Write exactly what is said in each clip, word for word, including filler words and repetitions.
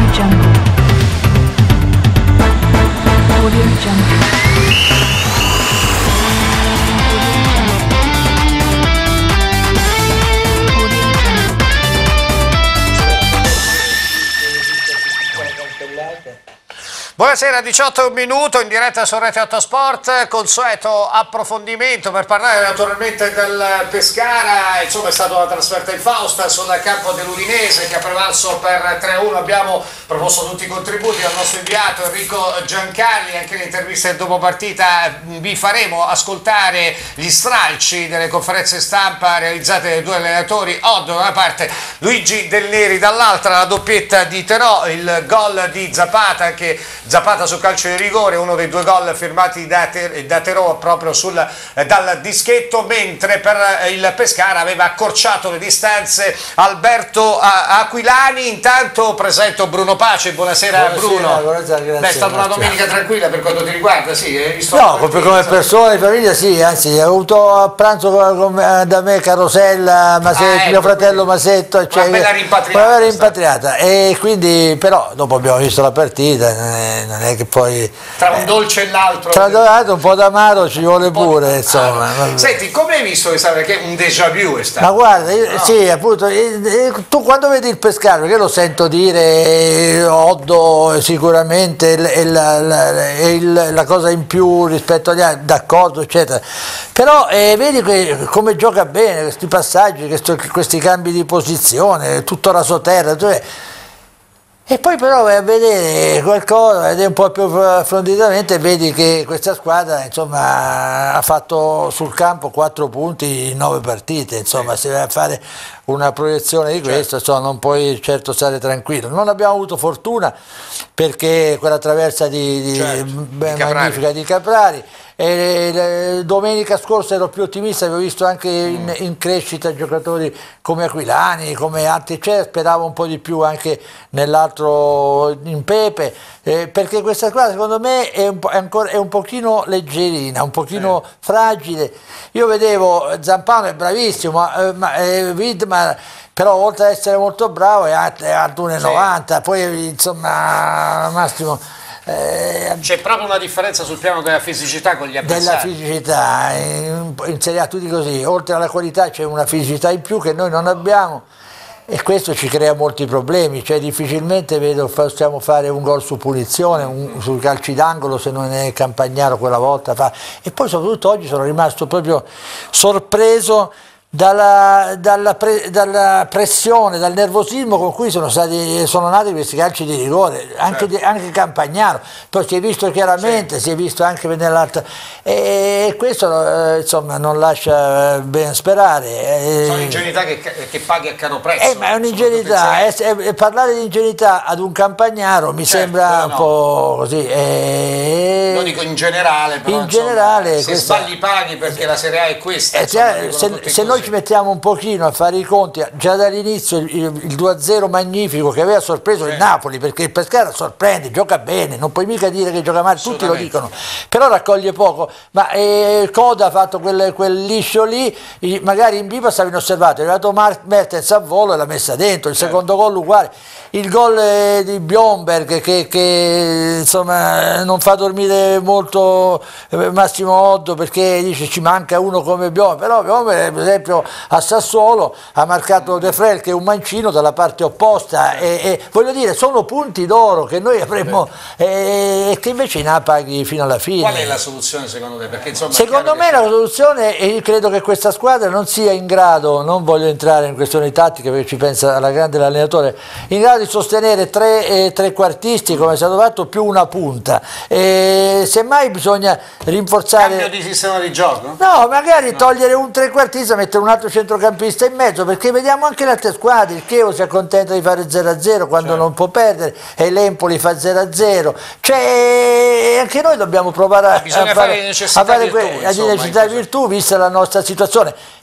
Jungle. Audio Jungle. Buonasera, diciotto e un minuto in diretta su Rete otto Sport, consueto approfondimento per parlare naturalmente del Pescara. Insomma, è stata una trasferta infausta sul campo dell'Udinese che ha prevalso per tre a uno. Abbiamo proposto tutti i contributi al nostro inviato Enrico Giancarli, anche le interviste dopo partita vi faremo ascoltare gli stralci delle conferenze stampa realizzate dai due allenatori, Oddo da una parte, Luigi Del Neri dall'altra, la doppietta di Terò, il gol di Zapata che Zapata su calcio di rigore, uno dei due gol firmati da, Ter da Terò proprio sul, eh, dal dischetto, mentre per eh, il Pescara aveva accorciato le distanze Alberto Aquilani. Intanto presento Bruno Pace. Buonasera, buonasera Bruno. Buonasera, grazie. Beh, è stata una domenica tranquilla per quanto ti riguarda, sì? Hai visto no, come, come persona di famiglia sì, anzi ho avuto a pranzo con, con, da me Carosella, Masetto, ah, ecco, mio fratello Masetto, cioè, una bella rimpatriata, una bella rimpatriata. E quindi però dopo abbiamo visto la partita, non è che poi tra un dolce e l'altro tra l'altro un po' d'amaro ci vuole pure, insomma. Senti, come hai visto che è un déjà vu è stato? Ma guarda, io, no. sì, appunto, io, tu quando vedi il Pescara, perché lo sento dire Oddo sicuramente è la, la, la, la cosa in più rispetto agli altri, d'accordo, eccetera, però eh, vedi che, come gioca bene questi passaggi, questi, questi cambi di posizione, tutto rasoterra, cioè, e poi però vai a vedere qualcosa, vedi un po' più approfonditamente e vedi che questa squadra insomma ha fatto sul campo quattro punti in nove partite, insomma se vai a fare una proiezione di questo, certo, insomma, non puoi certo stare tranquillo. Non abbiamo avuto fortuna perché quella traversa di, di, certo, ben di magnifica di Caprari. E domenica scorsa ero più ottimista, avevo visto anche in, in crescita giocatori come Aquilani, come altri, cioè, speravo un po' di più anche nell'altro in Pepe, eh, perché questa squadra secondo me è un, è ancora, è un pochino leggerina, un pochino eh. fragile. Io vedevo Zampano è bravissimo, eh, ma eh, Widmer però oltre ad essere molto bravo è alto uno e novanta, sì, poi insomma Massimo Eh, c'è proprio una differenza sul piano della fisicità con gli avversari. Della fisicità, in, in Serie A tutti così, oltre alla qualità c'è una fisicità in più che noi non abbiamo e questo ci crea molti problemi, cioè difficilmente vedo, possiamo fare un gol su punizione, un, sui calci d'angolo se non è Campagnaro quella volta fa. E poi soprattutto oggi sono rimasto proprio sorpreso Dalla, dalla, pre, dalla pressione, dal nervosismo con cui sono, stati, sono nati questi calci di rigore, anche, certo, di, anche Campagnaro, poi si è visto chiaramente, sì, si è visto anche nell'altra, e questo eh, insomma non lascia ben sperare. Sono ingenuità che, che paghi a caro prezzo. Eh, ma è un'ingenuità, eh, parlare di ingenuità ad un Campagnaro mi, certo, sembra un no. po' così. Eh, Lo dico in generale, però in insomma, generale, se questa, sbagli paghi perché la Serie A è questa. Eh, insomma, se, se noi ci mettiamo un pochino a fare i conti, già dall'inizio il, il due a zero magnifico che aveva sorpreso, sì, il Napoli, perché il Pescara sorprende, gioca bene, non puoi mica dire che gioca male, tutti lo dicono, però raccoglie poco, ma eh, Coda ha fatto quel, quel liscio lì, magari in Bipa stavi osservato, è arrivato Mertens a volo e l'ha messa dentro, il certo, secondo gol uguale, il gol eh, di Bjomberg che, che insomma non fa dormire molto eh, Massimo Oddo perché dice ci manca uno come Bjomberg, però Bjomberg per esempio a Sassuolo ha marcato De Frel che è un mancino dalla parte opposta e, e voglio dire sono punti d'oro che noi avremmo e eh, che invece in A paghi fino alla fine. Qual è la soluzione secondo te? Perché, insomma, secondo me che... la soluzione, e io credo che questa squadra non sia in grado, non voglio entrare in questioni tattiche perché ci pensa alla grande l'allenatore, in grado di sostenere tre eh, trequartisti come è stato fatto più una punta, e semmai bisogna rinforzare cambio di sistema di gioco? No, magari no, togliere un trequartista, mettere un altro centrocampista in mezzo, perché vediamo anche le altre squadre, il Chievo si accontenta di fare zero a zero quando, certo, non può perdere, e l'Empoli fa zero a zero, cioè anche noi dobbiamo provare a, a fare, fare necessità a fare virtù, que, a necessità virtù vista la nostra situazione.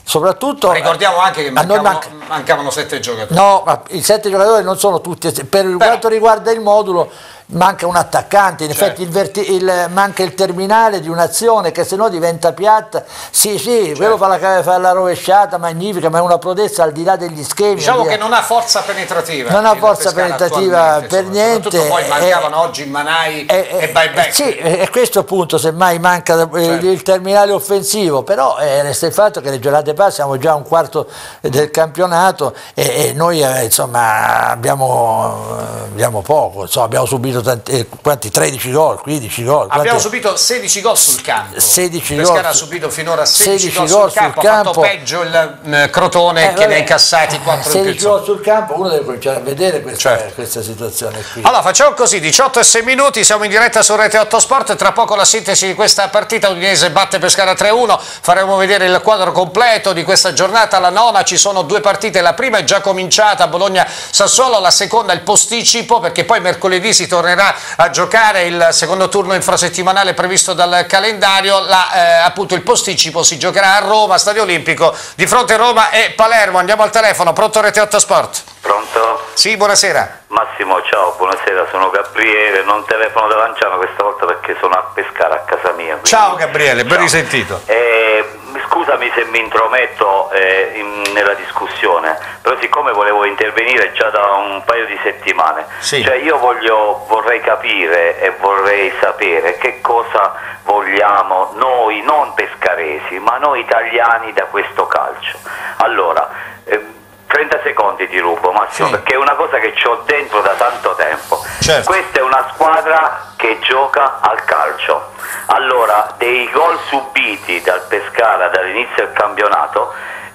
soprattutto ricordiamo anche che mancavano, manca... mancavano sette giocatori. No, ma i sette giocatori non sono tutti, per Però... quanto riguarda il modulo manca un attaccante, in certo. effetti il verti, il, manca il terminale di un'azione che se no diventa piatta. Sì, sì, certo. quello fa la, fa la rovesciata magnifica, ma è una prodezza al di là degli schemi. Diciamo che non ha forza penetrativa. Non ha forza penetrativa per niente. Soprattutto poi mancavano eh, oggi Manai eh, e Buyback. Sì, e questo appunto semmai manca certo. il terminale offensivo, però eh, resta il fatto che le giornate passate siamo già a un quarto del campionato e, e noi eh, insomma abbiamo, abbiamo poco, insomma, abbiamo subito Tanti, eh, quanti tredici gol, quindici gol. Abbiamo quanti... subito sedici gol sul campo. sedici il Pescara gol. ha subito finora sedici, sedici gol sul campo, sul campo. Ha fatto peggio il uh, Crotone eh, che vabbè, ne ha incassati quattro in più. sedici gol sul campo, uno deve cominciare a vedere questa, certo. questa situazione qui. Allora facciamo così, diciotto e sei minuti, siamo in diretta su Rete otto Sport, tra poco la sintesi di questa partita. Udinese batte Pescara tre a uno, faremo vedere il quadro completo di questa giornata, la nona, ci sono due partite, la prima è già cominciata, Bologna-Sassuolo, la seconda è il posticipo perché poi mercoledì si tornerà a giocare il secondo turno infrasettimanale previsto dal calendario. La, eh, appunto il posticipo si giocherà a Roma, Stadio Olimpico, di fronte a Roma e Palermo. Andiamo al telefono, pronto Rete otto Sport? Pronto? Sì, buonasera. Massimo, ciao, buonasera, sono Gabriele, non telefono da Lanciano questa volta perché sono a Pescara a casa mia. Quindi... Ciao Gabriele, ben risentito. Eh, scusami se mi intrometto eh, in, nella discussione, però siccome volevo intervenire già da un paio di settimane, sì. cioè io voglio, vorrei capire e vorrei sapere che cosa vogliamo noi, non pescaresi, ma noi italiani da questo calcio. Allora, eh, trenta secondi ti rubo Massimo, sì. perché è una cosa che ho dentro da tanto tempo. Certo. Questa è una squadra che gioca al calcio. Allora, dei gol subiti dal Pescara dall'inizio del campionato,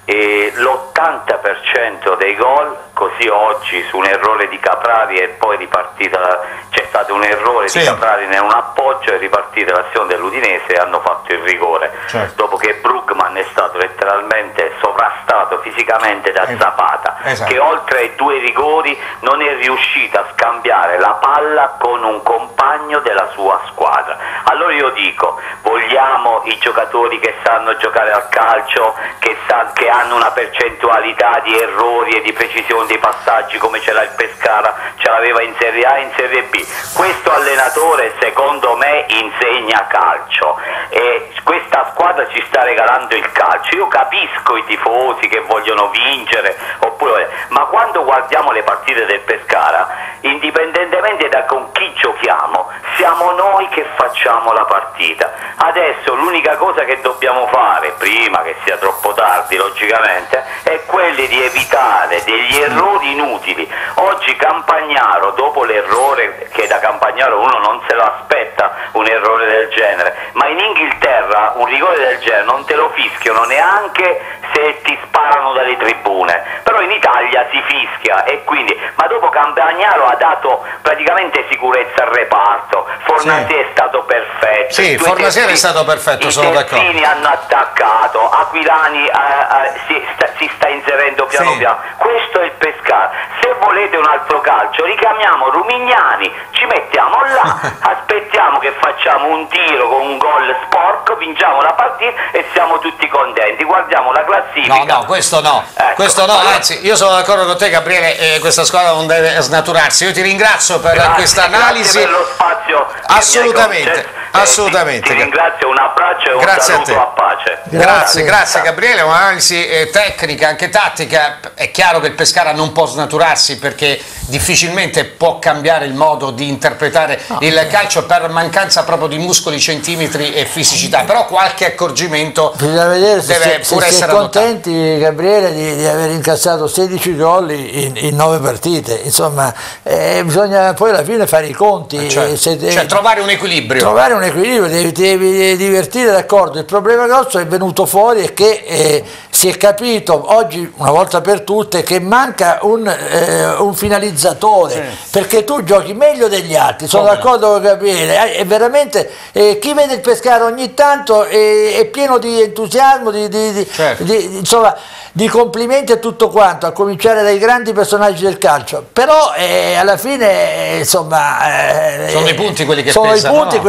e l'ottanta per cento dei gol, così oggi su un errore di Caprari e poi ripartita, c'è stato un errore sì. di Caprari in un appoggio e ripartita l'azione dell'Udinese e hanno fatto il rigore, certo. dopo che Brugman è stato letteralmente sovrastato fisicamente da Zapata, esatto. che oltre ai due rigori non è riuscito a scambiare la palla con un compagno della sua squadra. Allora io dico, vogliamo i giocatori che sanno giocare al calcio, che, sa, che hanno una percentualità di errori e di precisione dei passaggi come ce l'ha il Pescara, ce l'aveva in Serie A e in Serie B. Questo allenatore secondo me insegna calcio e questa squadra ci sta regalando il calcio. Io capisco i tifosi che vogliono vincere, oppure, ma quando guardiamo le partite del Pescara, indipendentemente da con chi giochiamo, siamo noi che facciamo la partita. Adesso l'unica cosa che dobbiamo fare, prima che sia troppo tardi logicamente, è quelli di evitare degli errori inutili. Oggi Campagnaro, dopo l'errore che da Campagnaro uno non se lo aspetta, un errore del genere, ma in Inghilterra un rigore del genere non te lo fischiano neanche se ti sparano dalle tribune, però in Italia si fischia e quindi, ma dopo Campagnaro ha dato praticamente sicurezza al reparto, Fornasier sì. è stato perfetto, sì, Fornasier è stato perfetto, sono d'accordo. I terzini hanno attaccato, Aquilani eh, eh, si, sta, si sta inserendo piano sì. piano, questo è il Pescara. Se volete un altro calcio richiamiamo Rumignani, ci mettiamo là, aspettiamo che facciamo un tiro con un gol sporco, vinciamo la partita e siamo tutti contenti, guardiamo la classifica. No, no, questo no, ecco. questo no, anzi io sono d'accordo con te Gabriele, eh, questa squadra non deve snaturarsi. Io ti ringrazio per grazie, questa analisi. Grazie per lo spazio. Assolutamente, assolutamente. Ti, ti ringrazio, un abbraccio e un grazie saluto a, a pace. Grazie, grazie, grazie Gabriele, un'analisi eh, tecnica, anche tattica. È chiaro che il Pescara non può snaturarsi perché difficilmente può cambiare il modo di interpretare no, il eh. calcio per mancanza proprio di muscoli, centimetri e fisicità, però qualche accorgimento bisogna vedere se deve se, pure se essere contenti adottato. Gabriele di, di aver incassato sedici gol in, in nove partite, insomma eh, bisogna poi alla fine fare i conti, cioè, se, cioè trovare un equilibrio trovare un equilibrio, devi, devi divertire, d'accordo. Il problema grosso è venuto fuori e che eh, si è capito oggi una volta per tutte che manca un, eh, un finalizzatore, sì. perché tu giochi meglio degli altri, sono d'accordo con Gabriele, è veramente eh, chi vede il Pescara ogni tanto è, è pieno di entusiasmo, di, di, di, certo. di, insomma, di complimenti e tutto quanto, a cominciare dai grandi personaggi del calcio, però eh, alla fine eh, insomma eh, sono i punti quelli che sono pesano, i punti no? quello che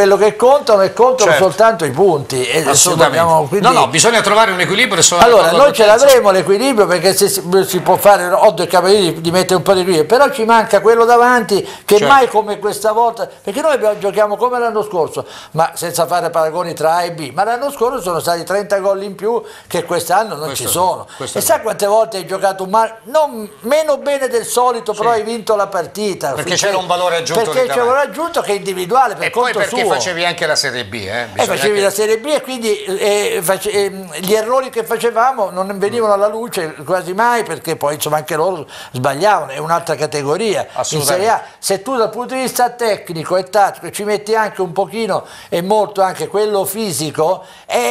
contano e contano certo. soltanto i punti. E assolutamente. Dobbiamo, quindi... No, no, bisogna trovare un equilibrio. Allora, noi ce l'avremo l'equilibrio, perché se si, si può fare Oddo e Capellini di mettere un po' di equilibrio, però ci manca quello davanti che certo. mai come questa volta, perché noi abbiamo, giochiamo come l'anno scorso, ma senza fare paragoni tra A e B, ma l'anno scorso sono stati trenta gol in più che quest'anno non questo, ci sono. E sa quante volte hai giocato un mal, non meno bene del solito, però sì. hai vinto la partita. Perché c'era un valore aggiunto. Perché c'era un valore aggiunto che è individuale, per e conto poi perché suo. facevi anche la Serie B. Eh? E facevi che... la Serie B e quindi eh, face, eh, gli errori che facevamo non venivano alla luce quasi mai, perché poi insomma anche loro sbagliavano, è un'altra categoria. In Serie A, se tu dal punto di vista tecnico e tattico ci metti anche un pochino e molto anche quello fisico,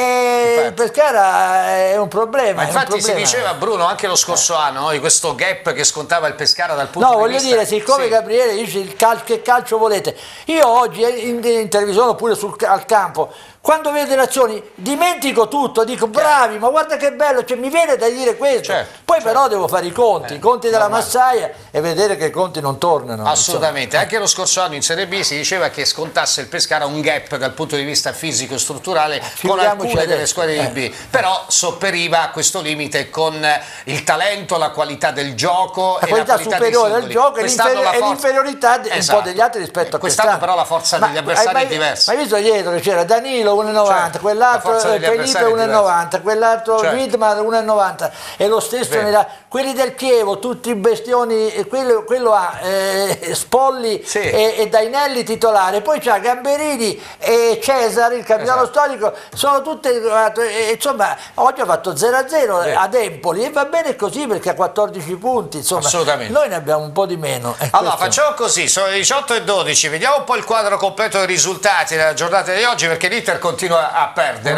eh, il Pescara è un problema. Ma infatti un problema. si diceva, Bruno, anche lo scorso anno, di questo gap che scontava il Pescara dal punto no, di voglio vista... dire, siccome sì. Gabriele dice il cal che calcio volete, io oggi in, in televisione oppure sul, al campo, quando vedo le azioni dimentico tutto, dico bravi, ma guarda che bello, cioè, mi viene da dire questo, certo, poi certo. però devo fare i conti, eh, i conti della normale. Massaia e vedere che i conti non tornano. Assolutamente, insomma. Anche lo scorso anno in Serie B si diceva che scontasse il Pescara un gap dal punto di vista fisico e strutturale eh, con alcune adesso. delle squadre eh. di B, però sopperiva a questo limite con il talento, la qualità del gioco la e qualità la qualità superiore del gioco e l'inferiorità forza... esatto. un po' degli altri rispetto a quest'anno. Quest'anno però la forza ma, degli avversari hai, è diversa. Ma hai visto dietro che c'era Danilo uno e novanta, certo. quell'altro Felipe uno e novanta, quell'altro certo. Widmar uno e novanta e lo stesso nella, quelli del Chievo, tutti i bestioni, quello, quello ha eh, Spolli sì. e, e Dainelli titolare, poi c'ha Gamberini e Cesare, il capitano esatto. storico, sono tutti, eh, insomma, oggi ha fatto zero a zero sì. ad Empoli e va bene così perché ha quattordici punti, insomma, noi ne abbiamo un po' di meno. Allora questo... facciamo così, sono le diciotto e dodici, vediamo un po' il quadro completo dei risultati della giornata di oggi, perché l'Inter continua a perdere.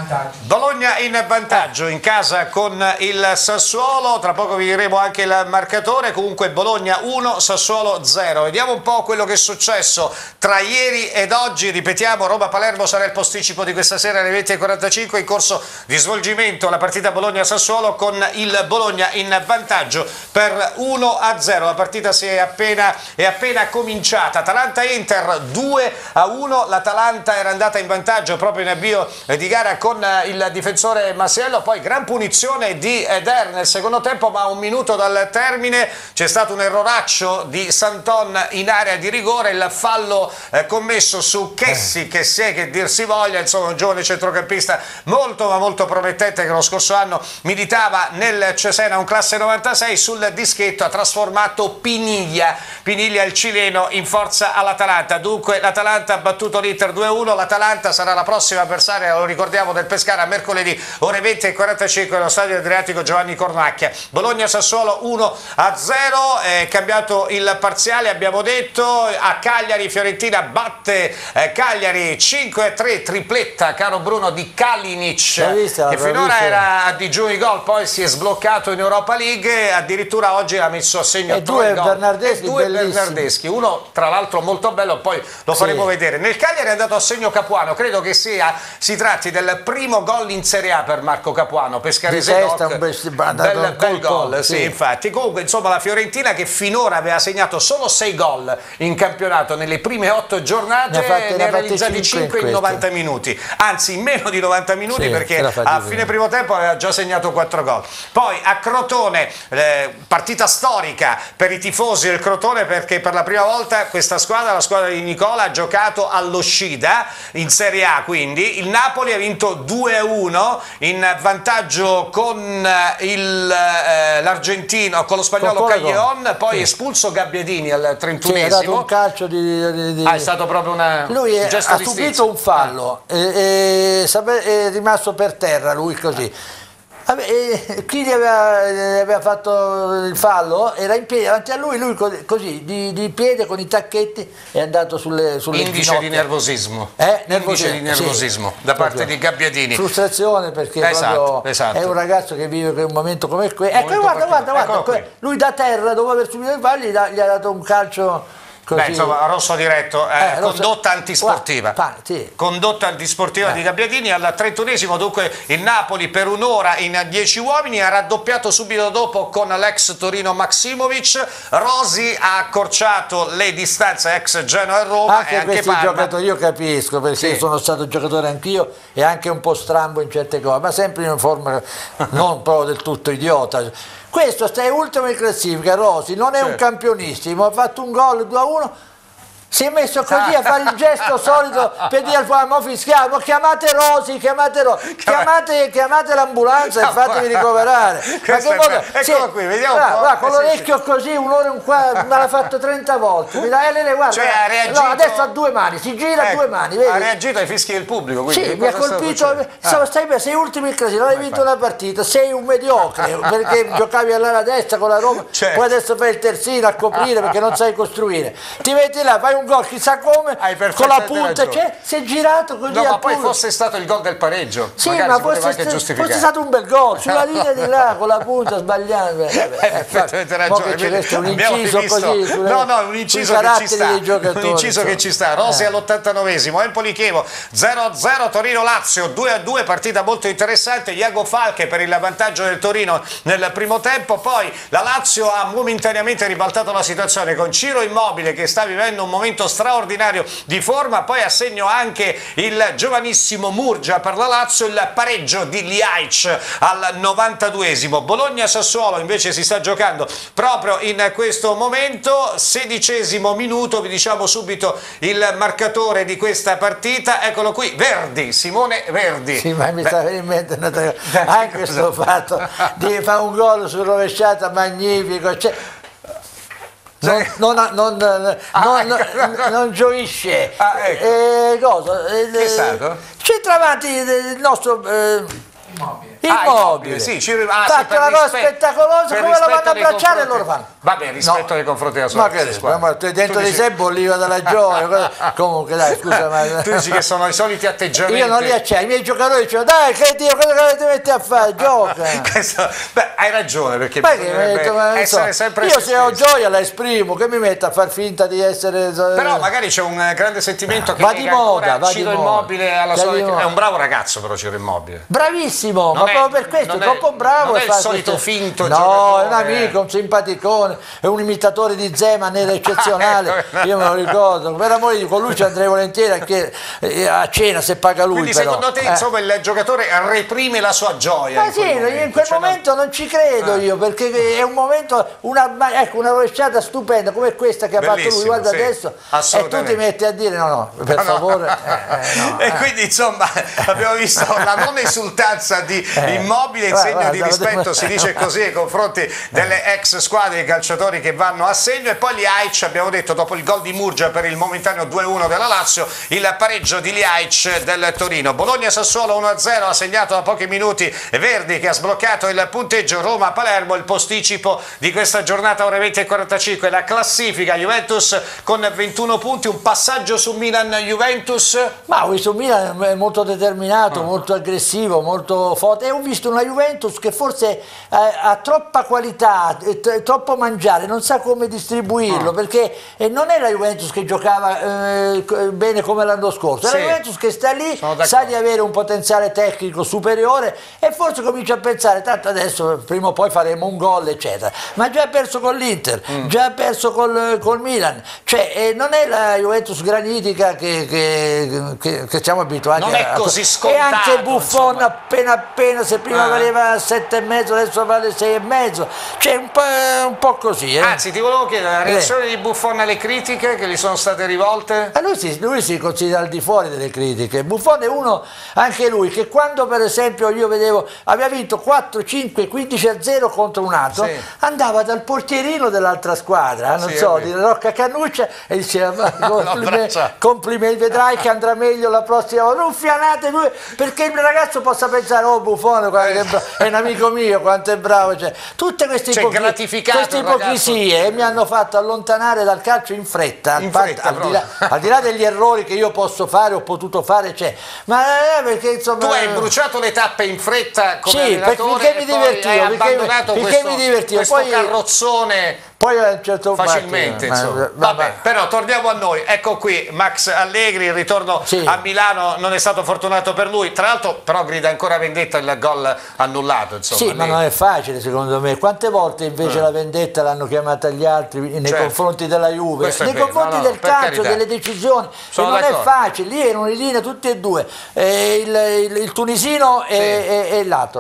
Bologna in vantaggio in casa con il Sassuolo, tra poco vi diremo anche il marcatore, comunque Bologna uno, Sassuolo zero. Vediamo un po' quello che è successo tra ieri ed oggi, ripetiamo, Roma-Palermo sarà il posticipo di questa sera alle venti e quarantacinque, in corso di svolgimento la partita Bologna-Sassuolo con il Bologna in vantaggio per uno a zero, la partita si è appena, è appena cominciata. Atalanta-Inter due a uno, l'Atalanta era andata in vantaggio proprio in avvio di gara con il difensore Masiello, poi gran punizione di Eder nel secondo tempo, ma a un minuto dal termine c'è stato un erroraccio di Santon in area di rigore, il fallo eh, commesso su Chessi, che se che dir si voglia, insomma un giovane centrocampista molto ma molto promettente che lo scorso anno militava nel Cesena, un classe novantasei, sul dischetto ha trasformato Piniglia, Piniglia il cileno, in forza all'Atalanta. Dunque l'Atalanta ha battuto l'Inter due a uno, l'Atalanta sarà la prossima avversaria, lo ricordiamo, del Pescara mercoledì ore venti e quarantacinque allo stadio Adriatico Giovanni Cornacchia. Bologna-Sassuolo uno a zero, è cambiato il parziale, abbiamo detto, a Cagliari Fiorentina batte eh, Cagliari cinque a tre, tripletta, caro Bruno, di Kalinic, vista, che finora vista. era a digiuno i gol, poi si è sbloccato in Europa League, addirittura oggi ha messo a segno e due gol. Bernardeschi, e due Bernardeschi, uno tra l'altro molto bello, poi lo faremo sì. vedere. Nel Cagliari è andato a segno Capuano, credo che sia, si tratti del primo gol in Serie A per Marco Capuano, pescarese doc, un bel, bel, bel gol, sì. sì infatti. Comunque insomma la Fiorentina, che finora aveva segnato solo sei gol in campionato nelle prime otto giornate, ne, fatte, ne ha realizzati cinque in, in novanta minuti, anzi in meno di novanta minuti, sì, perché a fine primo tempo aveva già segnato quattro gol. Poi a Crotone, eh, partita storica per i tifosi del Crotone, perché per la prima volta questa squadra, la squadra di Nicola, ha giocato allo Scida in Serie A, quindi il Napoli ha vinto due a uno in vantaggio con eh, l'argentino, con lo spagnolo Caglion, poi sì. espulso Gabbiadini al trentunesimo. Sì, ha dato un calcio di, di, di... Ah, è stato proprio una, lui è, un gesto ha di subito stizzo. un fallo ah. e, e, è rimasto per terra lui così. Vabbè, e chi gli aveva, gli aveva fatto il fallo era in piedi davanti a lui, lui così di, di piede con i tacchetti è andato sulle, sulle indice ginocchia. di nervosismo, eh? indice di nervosismo sì. da parte proprio. di Gabbiadini, frustrazione, perché esatto, esatto. è un ragazzo che vive un momento come questo. Ecco, guarda, guarda, guarda, lui da terra dopo aver subito il fallo gli, gli ha dato un calcio Così. Beh, insomma, rosso diretto, eh, Eh, rosso- condotta antisportiva. Guarda, pa- sì. Condotta antisportiva Eh. di Gabbiadini. Al trentunesimo dunque il Napoli per un'ora in dieci uomini, ha raddoppiato subito dopo con l'ex Torino Maksimovic. Rosi ha accorciato le distanze ex Genoa e Roma, Anche e anche questi Parma. giocatori io capisco, perché Sì. sono stato giocatore anch'io e anche un po' strambo in certe cose, ma sempre in una forma non proprio del tutto idiota. Questo sta ultimo in classifica, Rosi, non è un Certo. campionissimo, ha fatto un gol due a uno. Si è messo così a fare il gesto solito per dire al fuoco, fischiamo, chiamate Rosi, chiamate Rosi, chiamate, chiamate l'ambulanza e fatemi ricoverare. Ma Questo che è modo- bello. Eccolo qui, vediamo un guarda, po'. guarda, con Eh, sì, l'orecchio così, un'ora e un quarto, me l'ha fatto trenta volte. Mi dai, Lele, guarda, Cioè, ha reagito- no, adesso ha due mani, si gira a Ecco, due mani, vedi? ha reagito ai fischi del pubblico, quindi Sì, che mi ha cosa sta colpito, succedendo? insomma, Ah. stai bene, sei ultimo in classifica, non hai vinto una partita, sei un mediocre perché giocavi all'ala destra con la Roma, Certo. poi adesso fai il terzino a coprire perché non sai costruire, ti metti là, fai un gol chissà come, Hai con la perfettamente punta, ragione. cioè, si è girato così No, al ma poi punto. fosse stato il gol del pareggio, Sì, magari ma si poteva fosse, anche sta- giustificare. fosse stato un bel gol sulla linea di là con la punta sbagliando. Eh, Hai perfettamente ragione. C'è questo, un Abbiamo inciso rivisto- così sulle- no, no, un sui inciso che ci caratteri sta. dei giocatori, Un inciso che insomma. ci sta. Rosi Eh. all'ottantanovesimo, Empoli Chievo zero a zero, Torino Lazio due a due, partita molto interessante. Iago Falche per il vantaggio del Torino nel primo tempo. Poi la Lazio ha momentaneamente ribaltato la situazione con Ciro Immobile che sta vivendo un momento straordinario di forma. Poi a segno anche il giovanissimo Murgia per la Lazio, il pareggio di Ljajic al novantaduesimo. Bologna-Sassuolo invece si sta giocando proprio in questo momento, sedicesimo minuto, vi diciamo subito il marcatore di questa partita, eccolo qui, Verdi, Simone Verdi. Sì, ma mi sta venendo in mente una- anche questo fatto di fare un gol su rovesciata magnifico, cioè, non, non, non, non, Ah, non- ecco. non gioisce. Ah, ecco. Eh, cosa? Eh, Che è stato? Centravanti il nostro eh, Ah, Immobile, sì, ci- ah, sì, fatto per una cosa rispetto- spettacolosa, per come lo rispetto vanno a nei abbracciare e confronti- loro fanno. Vabbè, rispetto nei confronti della sua Ma ex che squadra. ma tu dentro Tu di dici- sé bolliva dalla gioia. cosa- Comunque dai, scusa, ma Tu dici che sono i soliti atteggiamenti. io non li accetto, i miei giocatori dicono dai cretino, cosa ti metti a fare? Gioca. Questo- beh, hai ragione, perché Ma che bisognerebbe mi metto, ma non essere so, sempre io se se ho stessi. gioia la esprimo, che mi metto a far finta di essere. Però magari c'è un eh, grande sentimento che Va di lega moda, ancora va di Ciro moda. Immobile alla Va sua... di moda. È un bravo ragazzo però Ciro Immobile. Bravissimo, Non ma è- proprio per questo, non è è- troppo bravo. non a è il fare solito queste- finto No, giocatore. è un amico, un simpaticone, è un imitatore di Zeman, era eccezionale. Ecco. Io me lo ricordo. Per amore di con lui ci andrei volentieri anche eh, a cena se paga lui. Quindi però. secondo te Eh. insomma il giocatore reprime la sua gioia? Ma in sì, quel in momento, quel cioè, momento non ci credo Ah. io, perché è un momento, una, ma- ecco, una rovesciata stupenda come questa che ha fatto lui, Bellissimo, guarda sì, adesso, e tu assolutamente. ti metti a dire no, no, per No, no. favore. eh, eh, no, E eh. quindi insomma abbiamo visto la non esultanza di Eh. Immobile in Guarda, segno di guarda, rispetto, guarda. si dice così, nei confronti delle ex squadre, i calciatori che vanno a segno. E poi Ljajic, abbiamo detto, dopo il gol di Murgia per il momentaneo due a uno della Lazio, il pareggio di Ljajic del Torino. Bologna-Sassuolo uno a zero, ha segnato da pochi minuti Verdi che ha sbloccato il punteggio. Roma-Palermo, il posticipo di questa giornata, ore venti e quarantacinque. La classifica, Juventus con ventuno punti, un passaggio su Milan-Juventus. Ma ho visto un Milan è molto determinato, molto aggressivo, molto forte, e ho visto una Juventus che forse eh, ha troppa qualità, è t- troppo mangiare, non sa come distribuirlo, perché eh, non è la Juventus che giocava eh, c- bene come l'anno scorso, è Sì. la Juventus che sta lì, Sono d'accordo. sa di avere un potenziale tecnico superiore e forse comincia a pensare, tanto adesso prima o poi faremo un gol eccetera, ma già ha perso con l'Inter, Mm. già ha perso col, col Milan, cioè eh, non è la Juventus granitica che, che, che, che siamo abituati Non a, è così e scontato, anche Buffon insomma. appena appena, se prima Ah. valeva a sette e mezzo adesso vale sei e mezzo, cioè un po', un po' così eh. Anzi, ti volevo chiedere la reazione di Buffon alle critiche che gli sono state rivolte. A lui si, lui si considera al di fuori delle critiche. Buffon è uno, anche lui, che quando per esempio io vedevo aveva vinto quattro, cinque, quindici a zero contro un altro, Sì. andava dal portierino dell'altra squadra, non Sì, so, è di vero. Rocca Cannuccia, e diceva "Ma complimenti, abbraccia. complimenti, vedrai che andrà meglio la prossima volta, non fianate lui, perché il ragazzo possa pensare oh Buffon guarda che bra- è un amico mio, quanto è bravo, cioè, tutte queste, Cioè, ipocri- gratificato queste il ragazzo. ipocrisie mi hanno fatto allontanare dal calcio in fretta, In al, pat- fretta, al di là, al di là degli errori che io posso fare, ho potuto fare, c'è, ma eh, perché insomma Tu hai bruciato le tappe in fretta come Sì, perché- allenatore perché mi e poi divertivo, hai perché- abbandonato perché questo, mi divertivo. questo Poi- carrozzone Poi a un certo punto facilmente, ma, insomma. ma, Vabbè, ma, però torniamo a noi. Ecco qui Max Allegri, il ritorno sì. a Milano non è stato fortunato per lui. Tra l'altro, però, grida ancora vendetta il gol annullato. Insomma, sì, lì. ma non è facile secondo me. Quante volte invece eh. la vendetta l'hanno chiamata gli altri nei certo. confronti della Juve, Questo nei confronti no, no, del calcio, carità. delle decisioni. Sono e non è facile. Lì erano in linea tutti e due, eh, il, il, il tunisino sì. e, e, e l'altro.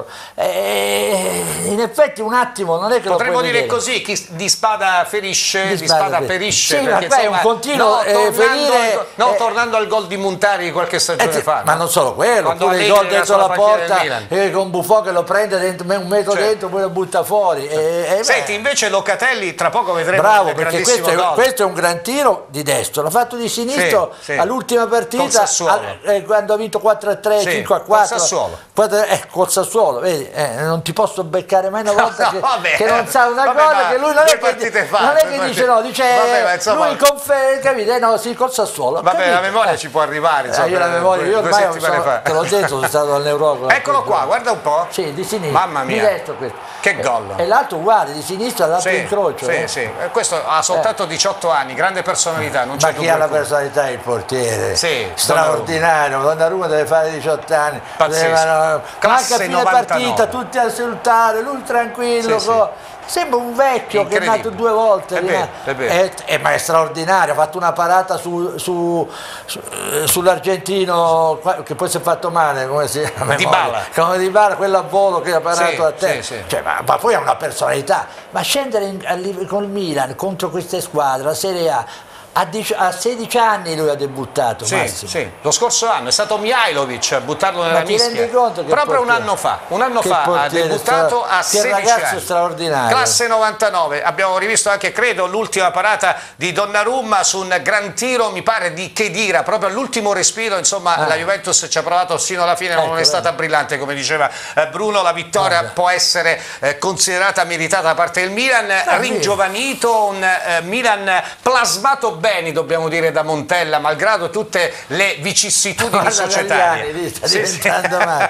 Eh, in effetti un attimo non è che potremmo lo dire vedere. così, chi di spada ferisce, di, di spada, spada ferisce. Sì, perché, ma è insomma, un continuo no, eh, tornando, ferire, al, no, eh, tornando al gol di Montari qualche stagione eh, fa. ma no? non solo quello, Quando pure il Allegri gol era dentro la sulla panchina porta del Milan. eh, con Buffon che lo prende dentro, un metro Certo. dentro, poi lo butta fuori. Eh, eh, Senti, invece Locatelli tra poco vedremo bravo, un perché grandissimo questo è, gol. questo è un gran tiro di destro, l'ha fatto di sinistro sì, sì. all'ultima partita al, eh, quando ha vinto quattro a tre, sì, cinque a quattro col Sassuolo, quattro, eh, col Sassuolo vedi, eh, non ti posso beccare mai una volta no, che, vabbè, che non sa una vabbè, cosa che lui non è che, fa, non è che dice no, dice vabbè, insomma, lui conferma, capite? Eh, no, sì, col Sassuolo. Vabbè, capito? la memoria eh. ci può arrivare, insomma, eh, io la memoria, io due ormai settimane sono, fa. te l'ho detto, sono stato al neurologo. Eccolo qua, guarda un po'. Sì, di sinistra. Mamma mia. Di destro questo. Che gol. E, e l'altro uguale, di sinistra, l'altro sì, incrocio. Sì, eh. sì. E questo ha soltanto eh. diciotto anni, grande personalità. Non Ma c'è chi ha la alcuno. personalità? Il portiere. Sì, straordinario. Donnarumma deve fare diciotto anni. Pazzesco. Deve, no, Classe manca a fine novantanove. partita, tutti a salutare, lui tranquillo. Sì, co- Sembra un vecchio che è nato due volte. È vero, è vero. È, è, ma è straordinario, ha fatto una parata su, su, su, sull'argentino che poi si è fatto male, come si chiama? Dybala. Come Dybala, quello a volo che ha parato Sì, a te. sì, sì. Cioè, ma, ma poi ha una personalità. Ma scendere in, a, con il Milan contro queste squadre, la Serie A, A, dieci, a sedici anni lui ha debuttato, sì, Massimo. sì. Lo scorso anno è stato Mihajlovic a buttarlo nella Ma ti mischia. rendi conto che Proprio un portiere? anno fa, un anno Che fa ha portiere debuttato stra... a che sedici ragazzo anni. straordinario. Classe novantanove, abbiamo rivisto anche, credo, l'ultima parata di Donnarumma su un gran tiro, mi pare, di Khedira, proprio all'ultimo respiro, insomma, ah. la Juventus ci ha provato sino alla fine, ma ecco, non è stata bene. brillante, come diceva eh, Bruno, la vittoria Guarda. può essere eh, considerata meritata da parte del Milan, ah, ringiovanito, un eh, Milan plasmato bene, dobbiamo dire, da Montella, malgrado tutte le vicissitudini societarie. Sta sì, diventando sì. male.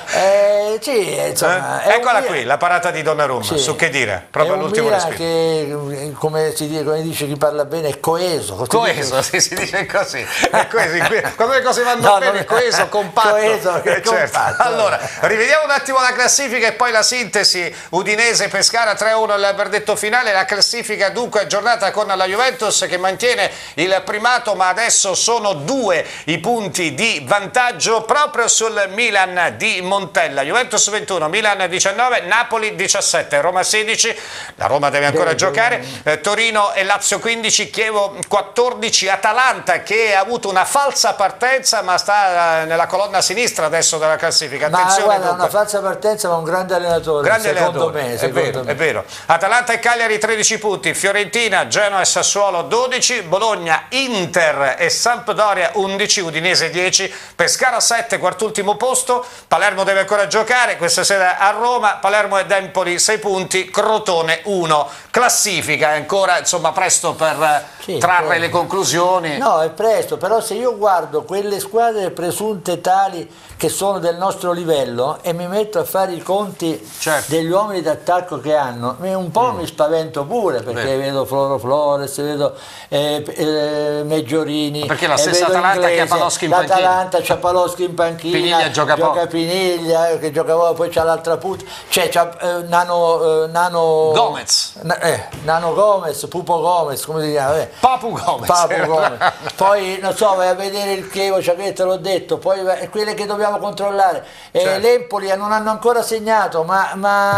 Eh, sì, insomma, eh? Eccola un... qui, la parata di Donnarumma, sì. su Khedira, proprio all'ultimo respiro. Che, come si dice, come dice chi parla bene, è coeso. Coeso, sì, si dice così. È coeso. Quando le cose vanno no, bene, è coeso, compatto. Coeso, che eh, certo. compatto. Allora, rivediamo un attimo la classifica e poi la sintesi. Udinese, Pescara tre a uno il verdetto finale. La classifica dunque aggiornata con la Juventus che mantiene il primato, ma adesso sono due i punti di vantaggio proprio sul Milan di Montella. Juventus ventuno, Milan diciannove, Napoli diciassette, Roma sedici, la Roma deve ancora beh, giocare, eh, Torino e Lazio quindici, Chievo quattordici, Atalanta che ha avuto una falsa partenza ma sta eh, nella colonna sinistra adesso della classifica. Attenzione, ma guarda, dunque. una falsa partenza ma un grande allenatore, grande secondo allenatore. me, È, secondo vero, me. è vero. Atalanta e Cagliari tredici punti, Fiorentina, Genoa e Sassuolo dodici, Bologna, Inter e Sampdoria undici, Udinese dieci, Pescara sette, quartultimo posto, Palermo deve ancora giocare questa sera a Roma, Palermo ed Empoli sei punti, Crotone uno. Classifica è ancora insomma presto per sì, trarre poi... le conclusioni. No, è presto, però se io guardo quelle squadre presunte tali che sono del nostro livello e mi metto a fare i conti certo. degli uomini d'attacco che hanno, un po' mm. mi spavento pure perché Beh. vedo Floro Flores, vedo eh, eh, Meggiorini, perché la stessa Atalanta Inglese, che ha Paloschi in panchina. L'Atalanta c'ha Paloschi in panchina, Piniglia gioca, gioca poco. Piniglia che giocava, poi c'ha l'altra punta, c'è eh, Nano, eh, Nano Gomez, na, eh, Nano Gomez, Pupo Gomez, come si chiama? Eh. Papu Gomez. Papu Gomez. Poi non so, vai a vedere il Chievo, cioè, te l'ho detto, poi quelle che dobbiamo controllare. Eh, certo. L'Empoli non hanno ancora segnato, ma,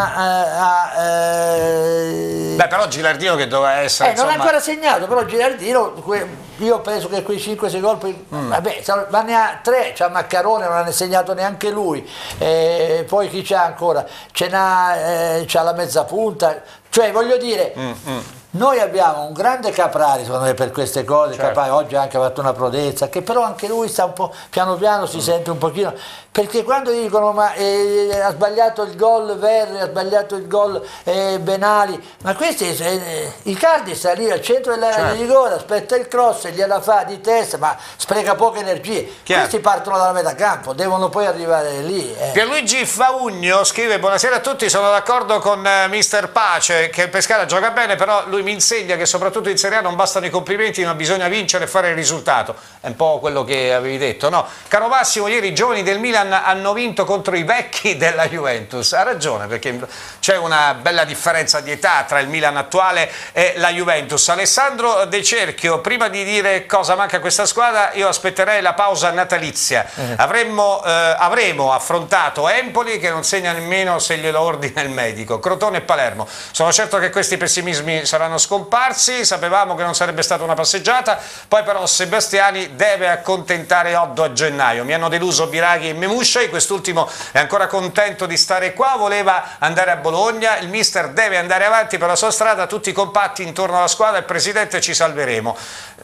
ma eh, eh, beh, però Gilardino che doveva essere eh, insomma... non ha ancora segnato, però Gilardino io penso che quei cinque sei gol poi, mm. vabbè, ma ne ha tre, c'ha Maccarone, non ha ne segnato neanche lui, eh, poi chi c'ha ancora? Ce n'ha eh, c'ha la mezza punta, cioè voglio dire mm, mm. noi abbiamo un grande Caprari secondo me per queste cose, certo. Caprari oggi ha anche fatto una prodezza, che però anche lui sta un po' piano piano si mm. sente un pochino, perché quando dicono ma eh, ha sbagliato il gol Verri, ha sbagliato il gol eh, Benali, ma questi eh, Icardi sta lì al centro dell'area certo. di rigore, aspetta il cross, gliela fa di testa, ma spreca poche energie. Chiaro. Questi partono dalla metà campo, devono poi arrivare lì. Eh. Pierluigi Faugno scrive: buonasera a tutti, sono d'accordo con eh, mister Pace che il Pescara gioca bene, però lui mi insegna che soprattutto in Serie A non bastano i complimenti, ma bisogna vincere e fare il risultato. È un po' quello che avevi detto, no? Caro Massimo, ieri i giovani del Milan hanno vinto contro i vecchi della Juventus. Ha ragione, perché c'è una bella differenza di età tra il Milan attuale e la Juventus. Alessandro De Cerchio, prima di dire cosa manca a questa squadra, io aspetterei la pausa natalizia. Eh. Avremmo, eh, avremo affrontato Empoli, che non segna nemmeno se glielo ordina il medico, Crotone e Palermo. Sono certo che questi pessimismi saranno scomparsi, sapevamo che non sarebbe stata una passeggiata, poi però Sebastiani deve accontentare Oddo a gennaio. Mi hanno deluso Biraghi e Memuscei, quest'ultimo è ancora contento di stare qua, voleva andare a Bologna, il mister deve andare avanti per la sua strada, tutti compatti intorno alla squadra, il presidente, ci salveremo.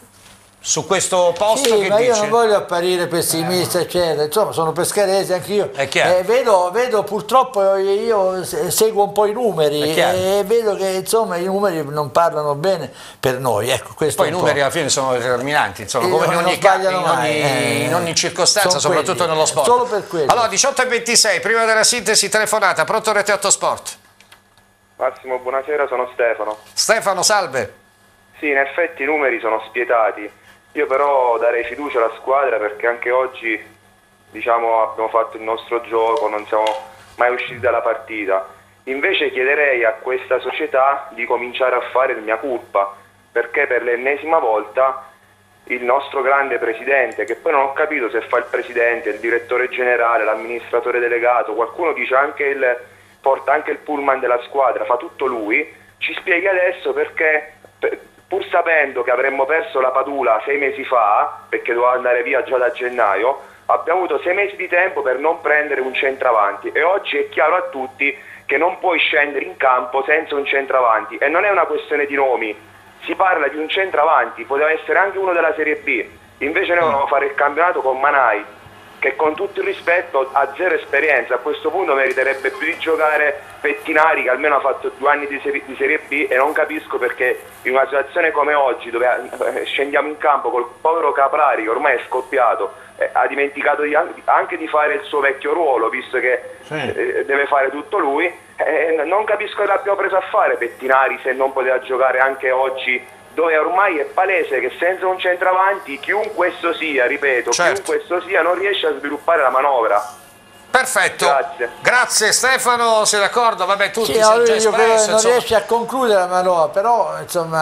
Su questo posto sì, che ma dici? Io non voglio apparire pessimista, eccetera. Insomma, sono pescarese anch'io. Eh, vedo, vedo purtroppo io seguo un po' i numeri e vedo che insomma i numeri non parlano bene per noi. Ecco, questo poi i numeri alla fine sono determinanti, insomma, come in ogni, caso, in, ogni, eh, in ogni circostanza, soprattutto quelli, nello sport. Solo per quello. Allora, diciotto e ventisei, prima della sintesi telefonata, pronto Rete otto Sport? Massimo, buonasera, sono Stefano. Stefano, salve. Sì, in effetti i numeri sono spietati. Io però darei fiducia alla squadra, perché anche oggi, diciamo, abbiamo fatto il nostro gioco, non siamo mai usciti dalla partita. Invece chiederei a questa società di cominciare a fare il mea culpa, perché per l'ennesima volta il nostro grande presidente, che poi non ho capito se fa il presidente, il direttore generale, l'amministratore delegato, qualcuno dice anche il, porta anche il pullman della squadra, fa tutto lui, ci spieghi adesso perché... Per, pur sapendo che avremmo perso la Padula sei mesi fa, perché doveva andare via già da gennaio, abbiamo avuto sei mesi di tempo per non prendere un centravanti, e oggi è chiaro a tutti che non puoi scendere in campo senza un centravanti, e non è una questione di nomi, si parla di un centravanti, poteva essere anche uno della Serie B, invece noi volevamo fare il campionato con Manai, che con tutto il rispetto ha zero esperienza, a questo punto meriterebbe più di giocare Pettinari, che almeno ha fatto due anni di serie, di serie B, e non capisco perché in una situazione come oggi, dove eh, scendiamo in campo col povero Caprari, che ormai è scoppiato, eh, ha dimenticato di, anche di fare il suo vecchio ruolo, visto che sì. eh, deve fare tutto lui, eh, non capisco che l'abbiamo preso a fare Pettinari se non poteva giocare anche oggi, dove ormai è palese che senza un centravanti, chiunque esso sia, ripeto, certo. chiunque esso sia, non riesce a sviluppare la manovra. Perfetto, grazie, grazie Stefano, sei d'accordo? Vabbè, tutti sì, sono già io espresso, credo che non insomma. riesce a concludere la manovra, però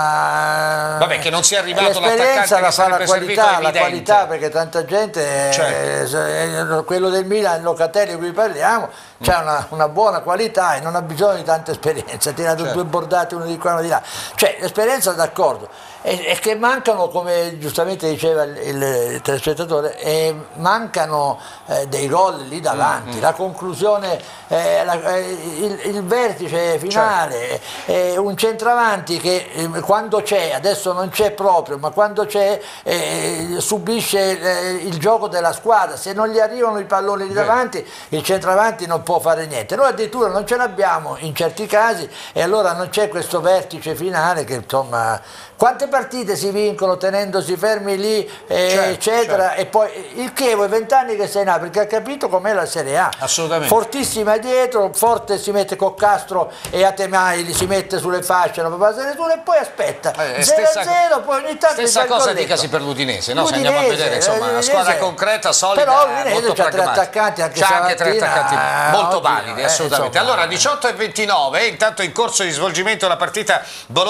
insomma vabbè, che non sia arrivato l'esperienza la fa la qualità, la qualità, perché tanta gente, certo. eh, quello del Milan, Locatelli di cui parliamo, mm. c'ha una, una buona qualità e non ha bisogno di tanta esperienza, ha tirato certo. due bordate uno di qua e uno di là, cioè l'esperienza d'accordo, e, e che mancano, come giustamente diceva il, il telespettatore, eh, mancano eh, dei gol lì davanti. Mm. La conclusione, eh, la, eh, il, il vertice finale, certo. eh, un centravanti che eh, quando c'è, adesso non c'è proprio, ma quando c'è eh, subisce eh, il gioco della squadra, se non gli arrivano i palloni di davanti il centravanti non può fare niente, noi addirittura non ce l'abbiamo in certi casi, e allora non c'è questo vertice finale che insomma... Quante partite si vincono tenendosi fermi lì, eh, certo, eccetera, certo. e poi il Chievo è vent'anni che sei nato, perché ha capito com'è la Serie A. Assolutamente. Fortissima dietro, forte si mette con Castro e Atemai, li si mette sulle fasce, non può passare nessuno, e poi aspetta, eh, zero a zero, poi ogni tanto... Stessa cosa dicasi per l'Udinese, no? Se andiamo a vedere, insomma, una squadra concreta, solida, però l'Udinese molto c'ha tre attaccanti, anche c'ha anche tre attaccanti molto ottimo, validi, eh, assolutamente. insomma. Allora, diciotto e ventinove, intanto in corso di svolgimento la partita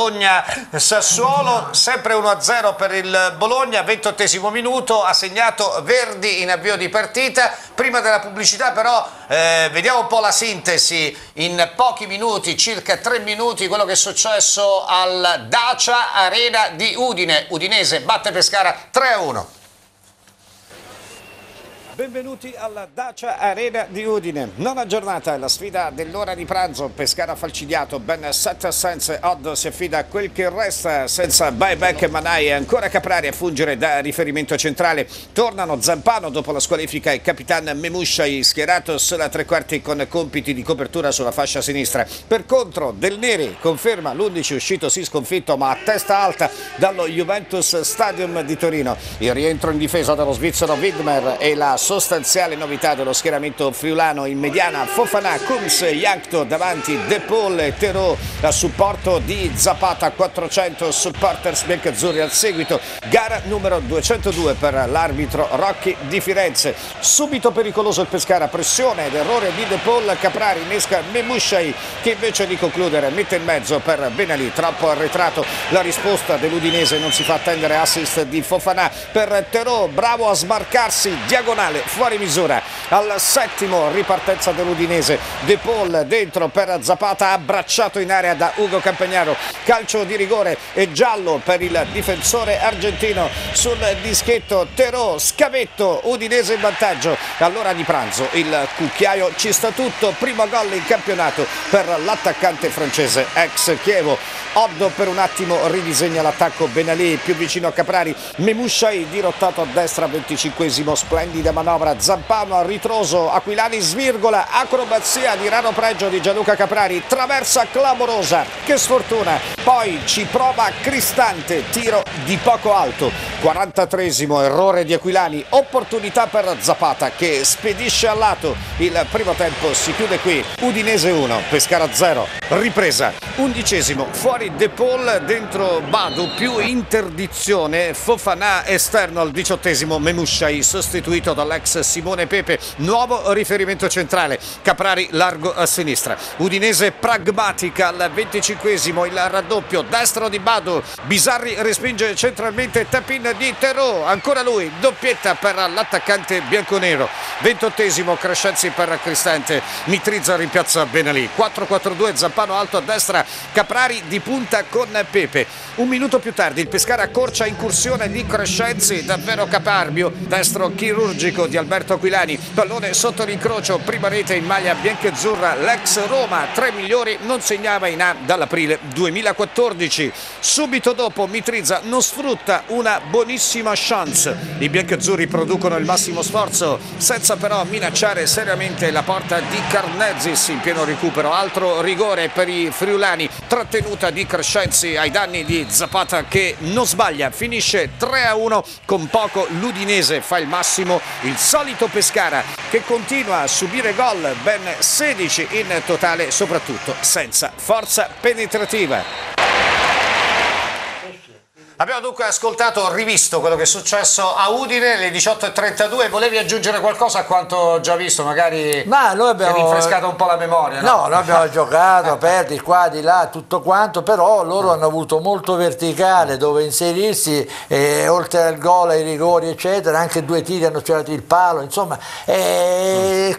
Bologna-Sassuolo, sempre uno a zero per il Bologna, ventottesimo minuto, ha segnato Verdi in avvio di partita. Prima della pubblicità però eh, vediamo un po' la sintesi in pochi minuti, circa tre minuti, quello che è successo al Dacia Arena di Udine. Udinese batte Pescara tre a uno. Benvenuti alla Dacia Arena di Udine. Nona giornata, la sfida dell'ora di pranzo. Pescara falcidiato, ben sette assenze. Odd si affida a quel che resta senza buyback e Manai e ancora Caprari a fungere da riferimento centrale. Tornano Zampano dopo la squalifica e Capitan Memuscei schierato sulla tre quarti con compiti di copertura sulla fascia sinistra. Per contro Del Neri conferma l'undici uscito sì sconfitto ma a testa alta dallo Juventus Stadium di Torino. Il rientro in difesa dello svizzero Widmer e la sostanziale novità dello schieramento friulano: in mediana Fofana, Kunz, Jankto, davanti De Paul e Terò a supporto di Zapata. Quattrocento supporters biancazzurri al seguito, gara numero duecentodue per l'arbitro Rocchi di Firenze. Subito pericoloso il Pescara, pressione ed errore di De Paul, Caprari innesca Memushai che invece di concludere mette in mezzo per Benali, troppo arretrato la risposta dell'Udinese, non si fa attendere, assist di Fofana per Terò, bravo a smarcarsi, diagonale fuori misura al settimo, ripartenza dell'Udinese, De Paul dentro per Zapata, abbracciato in area da Ugo Campagnaro, calcio di rigore e giallo per il difensore argentino sul dischetto. Terò, scavetto, Udinese in vantaggio all'ora di pranzo, il cucchiaio ci sta tutto, primo gol in campionato per l'attaccante francese ex Chievo. Oddo per un attimo ridisegna l'attacco, Benali più vicino a Caprari, Memushai dirottato a destra, venticinquesimo, splendida manovra, Zampano a ritroso, Aquilani svirgola, acrobazia di raro pregio di Gianluca Caprari, traversa clamorosa, che sfortuna, poi ci prova Cristante, tiro di poco alto, quarantatreesimo, errore di Aquilani, opportunità per Zapata che spedisce al lato, il primo tempo si chiude qui, Udinese uno, Pescara zero, ripresa, undicesimo, fuori De Paul, dentro Badu, più interdizione, Fofana esterno al diciottesimo, Memushai sostituito dall'ex Simone Pepe, nuovo riferimento centrale, Caprari largo a sinistra, Udinese pragmatica al venticinquesimo, il raddoppio destro di Badu, Bisarri respinge centralmente, tap-in di Terò, ancora lui, doppietta per l'attaccante bianconero, ventottesimo, Crescenzi per Cristante, Mitrizza rimpiazza Benali, quattro quattro due, Zampano alto a destra, Caprari di punta con Pepe. Un minuto più tardi il Pescara accorcia, incursione di Crescenzi, davvero caparbio, destro chirurgico di Alberto Aquilani, pallone sotto l'incrocio, prima rete in maglia biancazzurra, l'ex Roma, tre migliori, non segnava in A dall'aprile duemilaquattordici. Subito dopo Mitrizza non sfrutta una buonissima chance, i biancazzurri producono il massimo sforzo senza però minacciare seriamente la porta di Karnezis in pieno recupero, altro rigore per i friulani, trattenuta di Crescenzi ai danni di Zapata che non sbaglia, finisce tre a uno con poco, l'Udinese fa il massimo, il solito Pescara che continua a subire gol, ben sedici in totale, soprattutto senza forza penetrativa. Abbiamo dunque ascoltato, rivisto quello che è successo a Udine, le diciotto e trentadue. Volevi aggiungere qualcosa a quanto già visto? Magari Ma noi abbiamo rinfrescato un po' la memoria. No, no noi abbiamo giocato, aperti qua, di là, tutto quanto, però loro hanno avuto molto verticale dove inserirsi, eh, oltre al gol, ai rigori, eccetera, anche due tiri hanno sfiorato il palo, insomma, eh,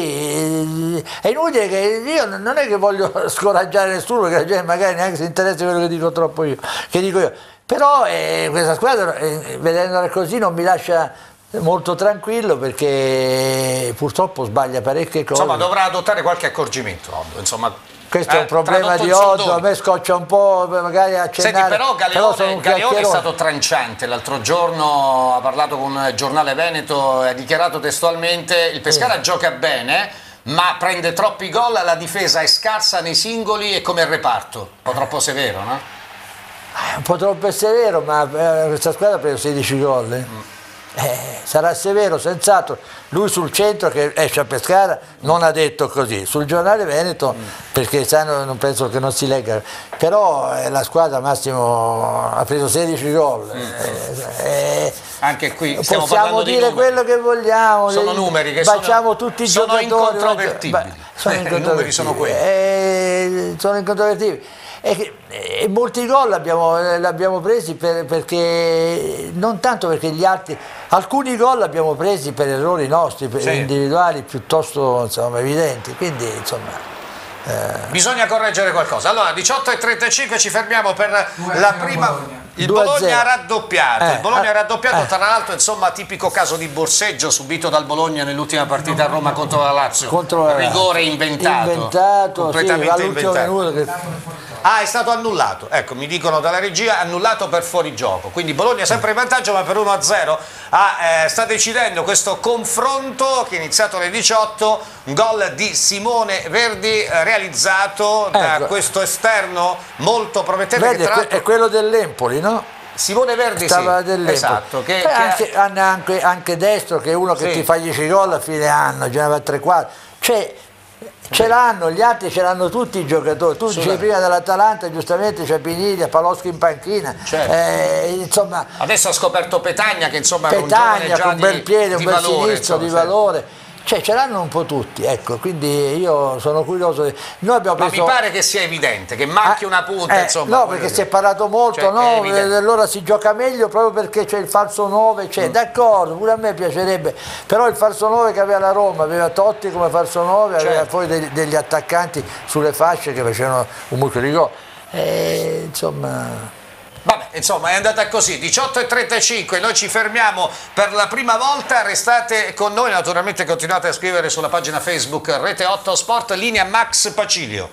così. È inutile che io non è che voglio scoraggiare nessuno, perché la gente magari neanche si interessa quello che dico troppo io, che dico io. Però eh, questa squadra, eh, vedendola così, non mi lascia molto tranquillo, perché purtroppo sbaglia parecchie cose. Insomma, dovrà adottare qualche accorgimento, Oddo. Insomma, questo eh, è un problema di Oddo, a me scoccia un po', magari accennare. Senti, però Galeone, però Galeone è stato tranciante, l'altro giorno ha parlato con il giornale Veneto e ha dichiarato testualmente: il Pescara eh. gioca bene, ma prende troppi gol, la difesa è scarsa nei singoli e come reparto. Un po' troppo severo, no? Un po' troppo severo, ma eh, questa squadra ha preso sedici gol. Eh. Mm. Eh, sarà severo, senz'altro. Lui sul centro che esce a Pescara non ha detto così. Sul giornale Veneto, mm. perché sanno, non penso che non si legga, però eh, la squadra Massimo ha preso sedici gol. Mm. Eh, eh, Anche qui stiamo possiamo dire quello che vogliamo. Sono numeri che baciamo sono, tutti i sono giocatori. incontrovertibili. Sono I numeri sono quelli. Eh, sono incontrovertibili. E, e molti gol l'abbiamo, l'abbiamo presi per, perché non tanto perché gli altri, alcuni gol l'abbiamo presi per errori nostri, per sì. individuali piuttosto insomma, evidenti, quindi insomma eh. bisogna correggere qualcosa. Allora diciotto e trentacinque ci fermiamo per Due la prima Bologna. Il Bologna raddoppiato, eh, il Bologna raddoppiato eh. tra l'altro, insomma tipico caso di borseggio subito dal Bologna nell'ultima partita a Roma contro la Lazio, contro la rigore inventato, inventato completamente sì, inventato. Che... Ah, è stato annullato, ecco, mi dicono dalla regia, annullato per fuorigioco, quindi Bologna sempre in vantaggio, ma per uno a zero ah, eh, sta decidendo questo confronto che è iniziato alle diciotto, un gol di Simone Verdi eh, realizzato da ecco. questo esterno molto promettente. Vedi, che tra è quello dell'Empoli, no? Simone Verdi stava sì, dell'Empoli. esatto. Che, Beh, che anche, ha... anche, anche Destro, che è uno che sì. ti fa dieci gol a fine anno, giocava a tre quattro. Cioè, ce l'hanno, gli altri ce l'hanno tutti i giocatori. Tu dicevi prima dell'Atalanta, giustamente c'è Piniglia, Paloschi in panchina. Certo. Eh, insomma, Adesso ha scoperto Petagna, che insomma è un Petagna giovane già con un bel di, piede, un di bel valore, sinistro insomma, di sì. valore. Cioè ce l'hanno un po' tutti, ecco, quindi io sono curioso. Di... Noi abbiamo Ma preso... mi pare che sia evidente, che manchi Ah, una punta, eh, insomma. no, perché si è parlato molto, cioè, no? è Allora si gioca meglio proprio perché c'è il falso nove, cioè, Mm. d'accordo, pure a me piacerebbe, però il falso nove che aveva la Roma, aveva Totti come falso nove, aveva Certo. poi degli, degli attaccanti sulle fasce che facevano un mucchio di gol. E, insomma... Vabbè, insomma, è andata così, diciotto e trentacinque, noi ci fermiamo per la prima volta, restate con noi, naturalmente continuate a scrivere sulla pagina Facebook Rete otto Sport, linea Max Pacilio.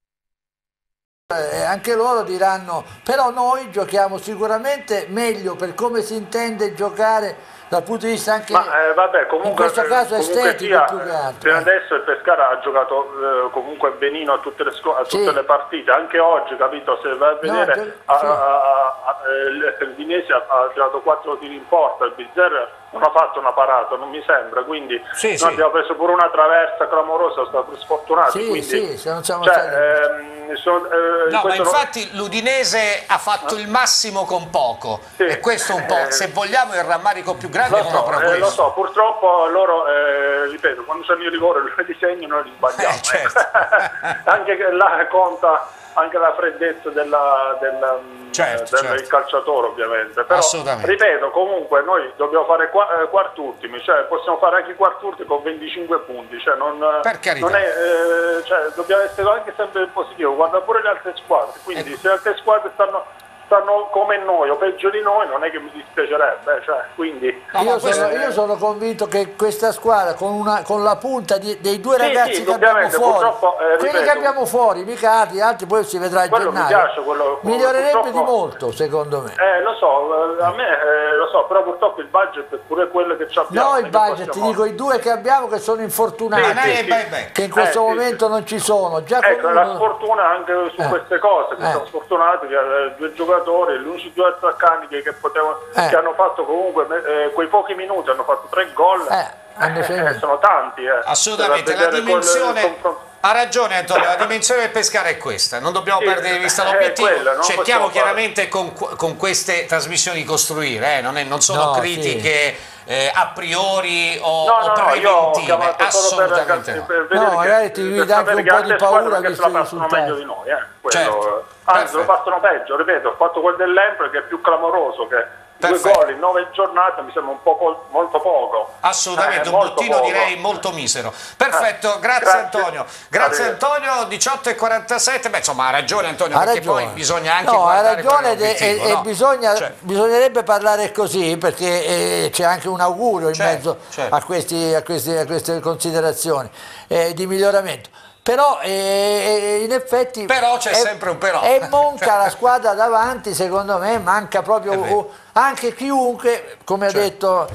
Eh, anche loro diranno, però noi giochiamo sicuramente meglio per come si intende giocare dal punto di vista anche, Ma eh, vabbè, comunque, in questo caso comunque estetico sia, più che altro. fino eh. adesso il Pescara ha giocato eh, comunque benino a tutte le, scu- a tutte Sì. le partite, anche oggi, capito? Se vai a vedere, gio- a- sì. a- a- a- eh, il Dinesi ha, ha tirato quattro tiri in porta, il Bizzer non ha fatto una parata, non mi sembra, quindi Sì, noi sì. abbiamo preso pure una traversa clamorosa, siamo stati sfortunati. Sì, quindi, sì, se non siamo cioè, stati- ehm, sono, eh, No, ma questo non- infatti l'Udinese ha fatto il massimo con poco, Sì. e questo un po', Eh, se vogliamo, il rammarico più grande Lo è so, proprio eh, lo questo. so, purtroppo loro, eh, ripeto, quando sono i rigori li disegno noi li sbagliamo. Eh, certo. Anche che là conta anche la freddezza della, del, Certo, del certo. calciatore, ovviamente. Però, Assolutamente. ripeto, comunque noi dobbiamo fare qua, eh, quartultimi, cioè possiamo fare anche i quartultimi con venticinque punti, cioè non, Per carità. non è, eh, cioè, dobbiamo essere anche sempre in positivo, guarda pure le altre squadre, quindi Ecco. se le altre squadre stanno, stanno come noi o peggio di noi non è che mi dispiacerebbe, cioè, quindi... No, ma Io questo- sono, io sono convinto che questa squadra con, una, con la punta di- dei due Sì, ragazzi sì, che abbiamo indubbiamente, fuori, purtroppo, eh, quelli ripeto- che abbiamo fuori, mica altri, altri poi si vedrà a Quello mi gennaio, piace, quello- migliorerebbe purtroppo- di molto secondo me. Eh, lo so, eh, a me eh, lo so, però purtroppo il budget è pure quello che ci abbiamo. No, non il è che budget, ti possiamo- dico i due che abbiamo che sono infortunati, Sì, Ma sì, eh, sì. beh, beh. che in questo Eh, sì, momento sì. non ci sono. Già con Ecco, la uno- sfortuna anche su Eh. queste cose, che Eh. sono sfortunati, che eh, due giocatori, gli unici due attaccanti che, che, potevano, Eh. che hanno fatto comunque eh, quei pochi minuti, hanno fatto tre gol, Eh, hanno segnato. sono tanti. Eh. Assolutamente, Per la vedere quel- il dimensione... confronto- Ha ragione Antonio, la dimensione del Pescara è questa, non dobbiamo Sì, perdere di vista è l'obiettivo, quella, non cerchiamo possiamo chiaramente con, con queste trasmissioni di costruire, eh, non, è- non sono No, critiche eh, a priori o, No, o no, no, io ho preventive, chiamato solo per, assolutamente no. per vedere No, che, magari ti per dà anche sapere un che po' altre di paura squadre che visto se i la passano risultati. meglio di noi, eh. Quello, Certo, anzi perfetto. lo passano peggio, ripeto, ho fatto quel dell'Empoli che è più clamoroso, che due Perfetto. gol in nove giornate mi sembra un po' po- molto poco. Assolutamente, Eh, un molto bottino poco. direi molto misero. Perfetto, Eh, grazie, grazie. Antonio. Grazie Arrivederci. Antonio, diciotto e quarantasette. Beh, insomma, ha ragione Antonio, Ha perché ragione. poi bisogna anche no, ha guardare qual è ragione ed è- e, l'obiettivo, e no? bisogna, Cioè, bisognerebbe parlare così perché eh, c'è anche un augurio in Certo, mezzo certo. a, questi, a, questi, a queste considerazioni eh, di miglioramento. Però eh, in effetti Però c'è è- sempre un però. è monca la squadra davanti, secondo me manca proprio È vero. uh, anche chiunque, come Certo. ha detto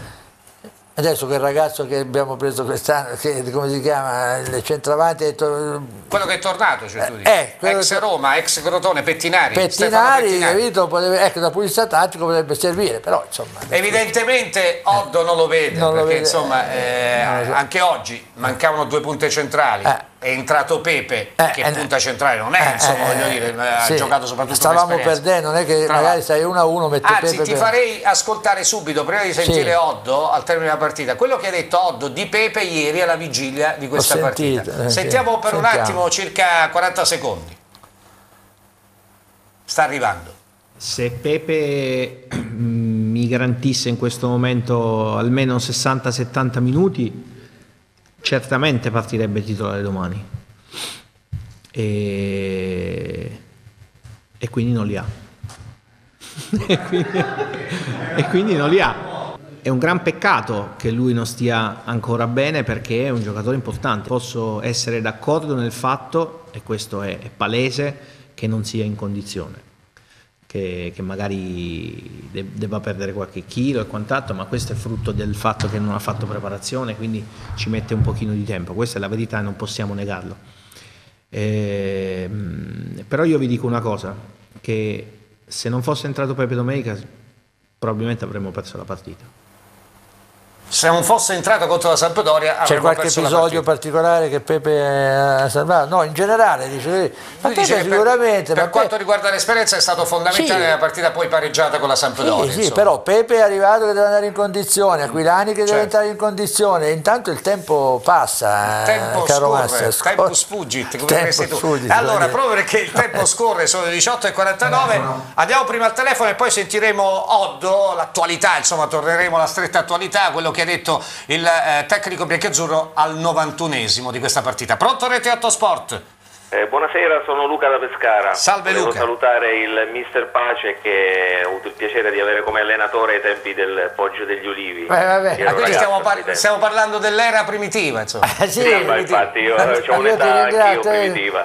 adesso quel ragazzo che abbiamo preso quest'anno, che come si chiama, il centravanti, ha detto quello che è tornato, cioè tu dici. Eh, quello ex che- Roma, ex Crotone, Pettinari. Stefano Pettinari, Pettinari. capito, potrebbe, ecco, da punto di vista tattico potrebbe servire, però insomma Evidentemente Oddo non lo vede, Non lo perché vede, insomma eh, non lo so. anche oggi mancavano due punte centrali, Eh. è entrato Pepe, Eh, che eh, punta centrale non è, Eh, insomma, eh, voglio dire, ha sì. giocato soprattutto stavamo l'esperienza. perdendo, non è che Tra magari l'altro. stai uno a uno, mette Anzi, Pepe ti per- farei ascoltare subito, prima di sentire Sì. Oddo al termine della partita, quello che ha detto Oddo di Pepe ieri alla vigilia di questa sentito, partita. eh, sì. Sentiamo per un Sentiamo. attimo, circa quaranta secondi. Sta arrivando. Se Pepe mm, mi garantisse in questo momento almeno sessanta settanta minuti, certamente partirebbe titolare domani. E, e quindi non li ha. e, quindi, e quindi non li ha. È un gran peccato che lui non stia ancora bene perché è un giocatore importante. Posso essere d'accordo nel fatto, e questo è, è palese, che non sia in condizione. Che, che magari de- debba perdere qualche chilo e quant'altro, ma questo è frutto del fatto che non ha fatto preparazione, quindi ci mette un pochino di tempo, questa è la verità e non possiamo negarlo. Ehm, però io vi dico una cosa, che se non fosse entrato Pepe domenica probabilmente avremmo perso la partita. Se non fosse entrato contro la Sampdoria c'è avremmo qualche perso episodio la particolare che Pepe ha salvato? No, in generale dice, ma Lui Pepe dice che sicuramente per, per ma quanto Pepe... riguarda l'esperienza è stato fondamentale Sì. nella partita poi pareggiata con la Sampdoria. Sì, sì, insomma. però Pepe è arrivato che deve andare in condizione, Aquilani che deve Certo. entrare in condizione, intanto il tempo passa, Tempo caro scorre, Master. tempo sfuggit, come Tempo diresti tu. sfuggit, Allora, vuol dire. proprio perché il tempo scorre, sono le diciotto e quarantanove, andiamo prima al telefono e poi sentiremo Oddo, l'attualità, insomma, torneremo alla stretta attualità, quello che ha detto il eh, tecnico biancazzurro al novantunesimo di questa partita. Pronto Rete otto Sport? Eh, buonasera, sono Luca da Pescara. Salve Volevo Luca. salutare il mister Pace che ho avuto il piacere di avere come allenatore ai tempi del Poggio degli Ulivi. Eh, vabbè. Ero Ah, quindi ragazzo stiamo, a par- quei tempi. stiamo parlando dell'era primitiva, insomma. Eh, sì, Sì, ma infatti io ho Io ti un'età anch'io ringrazio. primitiva.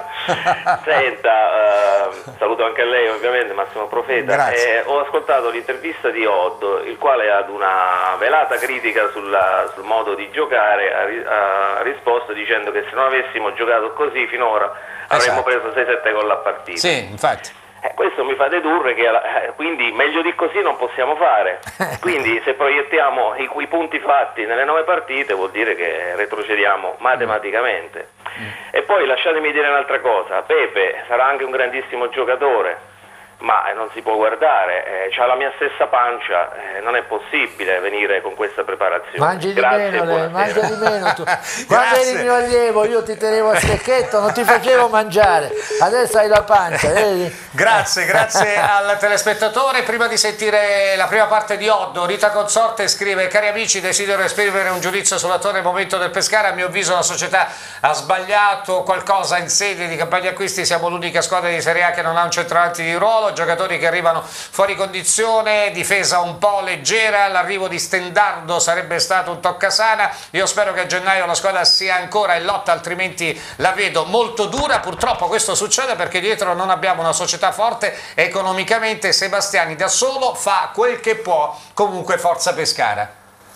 Senta, eh, saluto anche a lei ovviamente, Massimo Profeta. Grazie. Eh, ho ascoltato l'intervista di Oddo, il quale ad una velata critica sulla- sul modo di giocare ha, ri- ha risposto dicendo che se non avessimo giocato così finora avremmo Esatto. preso sei sette gol a partita. Sì, infatti. Eh, questo mi fa dedurre che eh, quindi meglio di così non possiamo fare. Quindi se proiettiamo i, i punti fatti nelle nove partite vuol dire che retrocediamo matematicamente. E poi lasciatemi dire un'altra cosa, Pepe sarà anche un grandissimo giocatore, ma non si può guardare, eh, c'ha la mia stessa pancia, eh, non è possibile venire con questa preparazione. Mangi di Grazie, meno, lei, buonasera. mangi di meno tu. Quando Grazie. eri mio allievo io ti tenevo a stecchetto, non ti facevo mangiare, adesso hai la pancia, vedi? Grazie, grazie al telespettatore. Prima di sentire la prima parte di Oddo, Rita Consorte scrive: cari amici, desidero esprimere un giudizio sull'attuale momento del Pescara. A mio avviso la società ha sbagliato qualcosa in sede di campagna acquisti, siamo l'unica squadra di Serie A che non ha un centravanti di ruolo, giocatori che arrivano fuori condizione, difesa un po' leggera, l'arrivo di Stendardo sarebbe stato un toccasana. Io spero che a gennaio la squadra sia ancora in lotta, altrimenti la vedo molto dura. Purtroppo questo succede perché dietro non abbiamo una società forte economicamente. Sebastiani da solo fa quel che può. Comunque forza Pescara.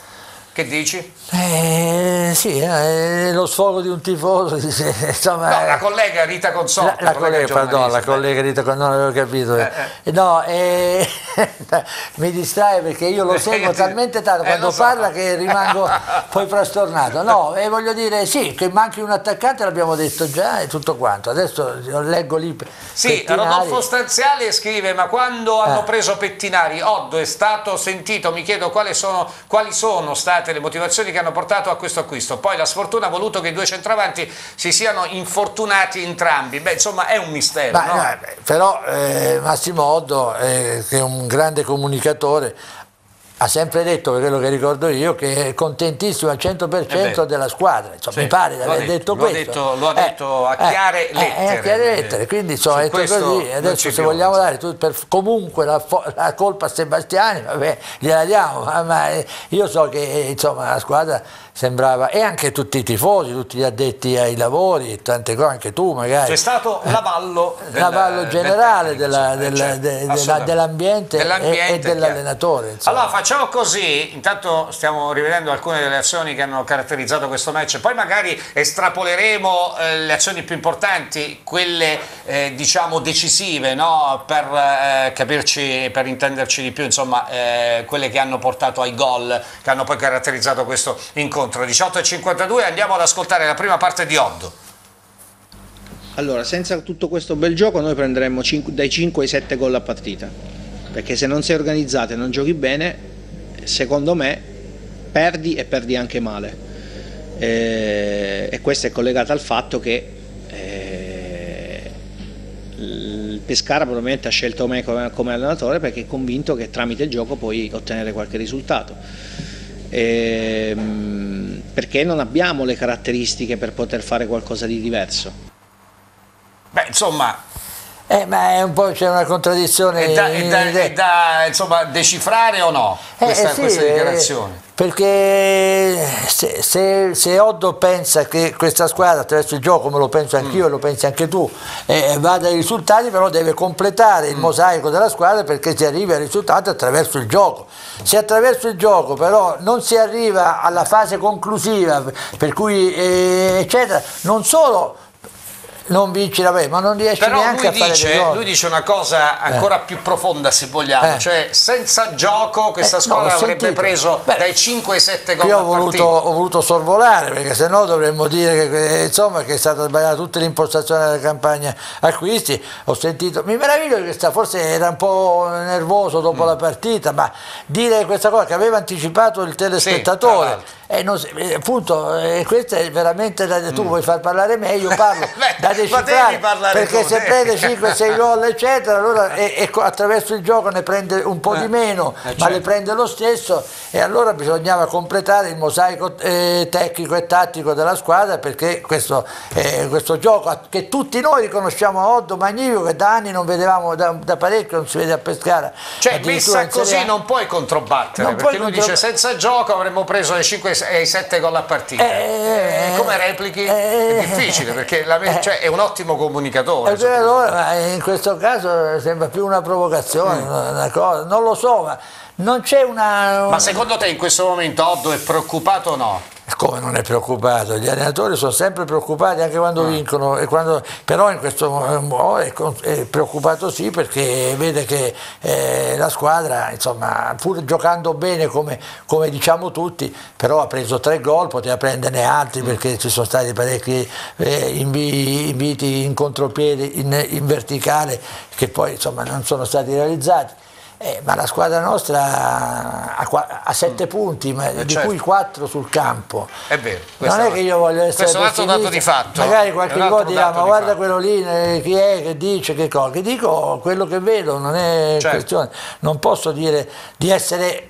Che dici? Eh, sì, eh, lo sfogo di un tifoso, dice, insomma, No, eh, la collega Rita Consorte. la, la collega, pardon, la collega Rita Consorte, non avevo capito. Eh, Eh, No, eh, mi distrae perché io lo seguo talmente tanto Eh, quando lo so. parla che rimango poi frastornato. No, e voglio dire, sì, che manchi un attaccante l'abbiamo detto già e tutto quanto. Adesso leggo lì. Sì, Pettinari. Rodolfo Stanziale scrive: ma quando hanno Eh. preso Pettinari, Oddo è stato sentito, mi chiedo quali sono, quali sono state le motivazioni che hanno portato a questo acquisto. Poi la sfortuna ha voluto che i due centravanti si siano infortunati entrambi. Beh, insomma, è un mistero, Ma, no? no, beh, però eh, Massimo Oddo, eh, che è un grande comunicatore, ha sempre detto, per quello che ricordo io, che è contentissimo al cento per cento Eh beh. della squadra. Insomma, Sì, mi pare di lo ha aver detto, detto lo ha questo. detto- lo ha detto a chiare eh, lettere. eh, a chiare lettere. Quindi insomma, Su ha detto questo così. non Adesso ci se piove. vogliamo dare tu- per- comunque la, fo- la colpa a Sebastiani, vabbè, gliela diamo. Ma, ma, eh, io so che eh, insomma, la squadra sembrava, e anche tutti i tifosi, tuti gli addetti ai lavori, tante cose, anche tu magari. C'è stato l'avallo del- L'avallo del generale tecnico, della- insomma, del- certo, de- della- assolutamente. dell'ambiente e- e Dell'ambiente, dell'allenatore, chiaro. insomma. Allora facciamo così, intanto stiamo rivedendo alcune delle azioni che hanno caratterizzato questo match, poi magari estrapoleremo eh, le azioni più importanti, quelle eh, diciamo decisive, no? Per eh, capirci, per intenderci di più, insomma, eh, quelle che hanno portato ai gol, che hanno poi caratterizzato questo incontro. diciotto e cinquantadue, andiamo ad ascoltare la prima parte di Oddo. Allora, senza tutto questo bel gioco noi prenderemmo cinque dai cinque ai sette gol a partita, perché se non sei organizzato e non giochi bene, secondo me perdi e perdi anche male. Eh, e questo è collegato al fatto che eh, il Pescara probabilmente ha scelto me come, come allenatore perché è convinto che tramite il gioco puoi ottenere qualche risultato. Ehm, perché non abbiamo le caratteristiche per poter fare qualcosa di diverso. Beh, insomma, Eh, ma è un po' c'è una contraddizione è da, è da- in- è da, insomma, decifrare o no Eh, questa, eh sì, queste eh, dichiarazioni? perché se, se, se Oddo pensa che questa squadra attraverso il gioco, come lo penso anch'io Mm. e lo pensi anche tu, eh, vada ai risultati, però deve completare Mm. il mosaico della squadra perché si arrivi al risultato attraverso il gioco. Se attraverso il gioco però non si arriva alla fase conclusiva, per cui eh, eccetera, non solo non vinci la ma non riesci però neanche lui a fare dice, dei gol. lui dice una cosa ancora eh. più profonda, se vogliamo, eh. cioè senza gioco questa eh, squadra no, avrebbe sentito. preso Beh, dai cinque ai sette gol. Io ho voluto, ho voluto sorvolare, perché sennò dovremmo dire che, insomma, che è stata sbagliata tutta l'impostazione della campagna acquisti. Ho sentito, mi meraviglio che sta, forse era un po' nervoso dopo mm. la partita, ma dire questa cosa che aveva anticipato il telespettatore, sì, e non, appunto, eh, questa è veramente da, tu mm. vuoi far parlare me, io parlo Beh, da decifrare, perché tu, se te. prende cinque sei gol eccetera, allora e, e attraverso il gioco ne prende un po' eh, di meno, eh, certo. ma le prende lo stesso, e allora bisognava completare il mosaico eh, tecnico e tattico della squadra, perché questo, eh, questo gioco che tutti noi riconosciamo a Oddo magnifico, che da anni non vedevamo, da, da parecchio non si vede a Pescara, cioè messa così non puoi controbattere, non perché lui contro... dice senza gioco avremmo preso le cinque e sette gol a partita, eh, come replichi? Eh, è difficile, perché la, cioè, è un ottimo comunicatore, ma in questo caso sembra più una provocazione, mm. una cosa, non lo so, ma non c'è una... Ma secondo te in questo momento Oddo è preoccupato o no? Come non è preoccupato? Gli allenatori sono sempre preoccupati anche quando vincono, e quando, però in questo modo è, è preoccupato sì, perché vede che eh, la squadra, insomma, pur giocando bene come, come diciamo tutti, però ha preso tre gol, poteva prenderne altri perché ci sono stati parecchi eh, invi, inviti in contropiede, in, in verticale, che poi insomma non sono stati realizzati. Eh, ma la squadra nostra ha, ha sette mm. punti, ma eh, di certo. cui quattro sul campo. È vero. Non è che io voglio essere questo è un altro dato di fatto. Magari qualche volta dirà, ma guarda fatto. quello lì, chi è che dice, che cosa. Che dico quello che vedo, non è certo. questione. Non posso dire di essere...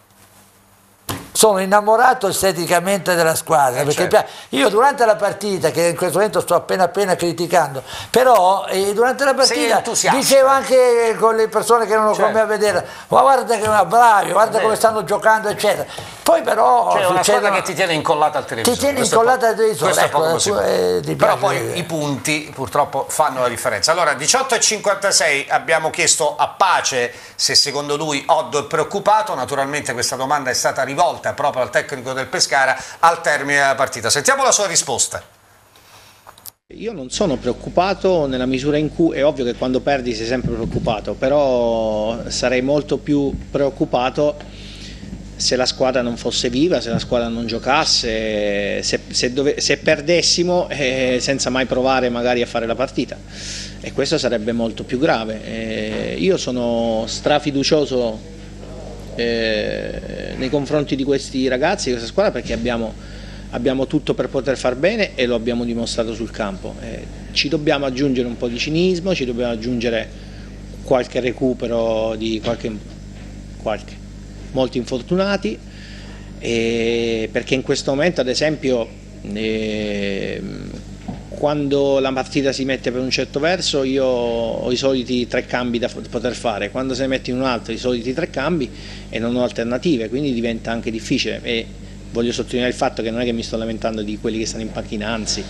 Sono innamorato esteticamente della squadra, eh perché certo. io durante la partita, che in questo momento sto appena appena criticando, però eh, durante la partita dicevo anche con le persone che erano certo. con me a vedere, ma guarda che bravi, guarda come stanno giocando eccetera. Poi però c'è una squadra che ti tiene incollata al televisore, ti tiene incollata al televisore, ecco, eh, però poi i punti purtroppo fanno la differenza. Allora diciotto e cinquantasei abbiamo chiesto a Pace se secondo lui Oddo è preoccupato, naturalmente questa domanda è stata rivolta proprio al tecnico del Pescara al termine della partita. Sentiamo la sua risposta. Io non sono preoccupato nella misura in cui, è ovvio che quando perdi sei sempre preoccupato, però sarei molto più preoccupato se la squadra non fosse viva, se la squadra non giocasse, se, se, dove, se perdessimo eh, senza mai provare magari a fare la partita, e questo sarebbe molto più grave. Eh, io sono strafiducioso Eh, nei confronti di questi ragazzi, di questa squadra, perché abbiamo, abbiamo tutto per poter far bene e lo abbiamo dimostrato sul campo. Eh, ci dobbiamo aggiungere un po' di cinismo, ci dobbiamo aggiungere qualche recupero di qualche, qualche molti infortunati, eh, perché in questo momento ad esempio eh, quando la partita si mette per un certo verso io ho i soliti tre cambi da poter fare, quando se ne mette in un altro i soliti tre cambi e non ho alternative, quindi diventa anche difficile. E voglio sottolineare il fatto che non è che mi sto lamentando di quelli che stanno in panchina, anzi,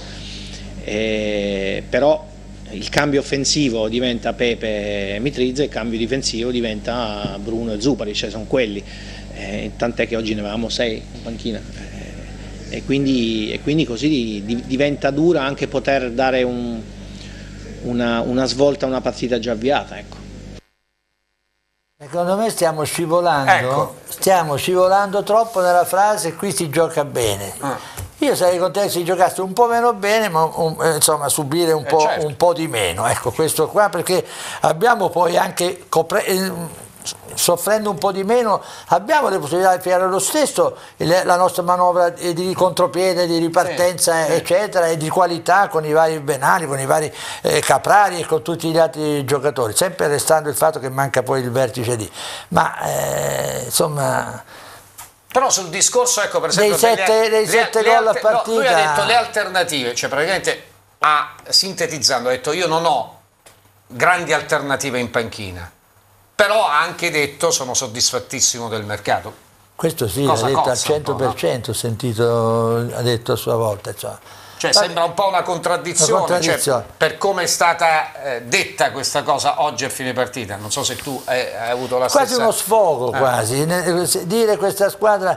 eh, però il cambio offensivo diventa Pepe e Mitrizza, il cambio difensivo diventa Bruno e Zupari, cioè sono quelli, eh, tant'è che oggi ne avevamo sei in panchina. Eh, E quindi, e quindi così di, diventa dura anche poter dare un, una, una svolta a una partita già avviata. Ecco. Secondo me stiamo scivolando, ecco. stiamo scivolando troppo nella frase qui si gioca bene. Ah. Io sarei contento se giocasse un po' meno bene, ma un, insomma subire un, eh po', certo. un po' di meno. Ecco, questo qua, perché abbiamo poi anche soffrendo un po' di meno abbiamo le possibilità di fare lo stesso la nostra manovra di contropiede, di ripartenza, sì, eccetera, e di qualità con i vari Benali, con i vari eh, Caprari e con tutti gli altri giocatori, sempre restando il fatto che manca poi il vertice lì, ma eh, insomma. Però sul discorso, ecco, per esempio dei sette, dei sette gol a partita, no, lui ha detto le alternative, cioè praticamente ha, sintetizzando, ha detto io non ho grandi alternative in panchina, però ha anche detto sono soddisfattissimo del mercato. Questo sì, l'ha detto al cento per cento, no? Ho sentito, ha detto a sua volta. Cioè, cioè sembra un po' una contraddizione, una contraddizione. Cioè, per come è stata eh, detta questa cosa oggi a fine partita. Non so se tu hai, hai avuto la quasi stessa... Quasi uno sfogo, eh. quasi. Dire questa squadra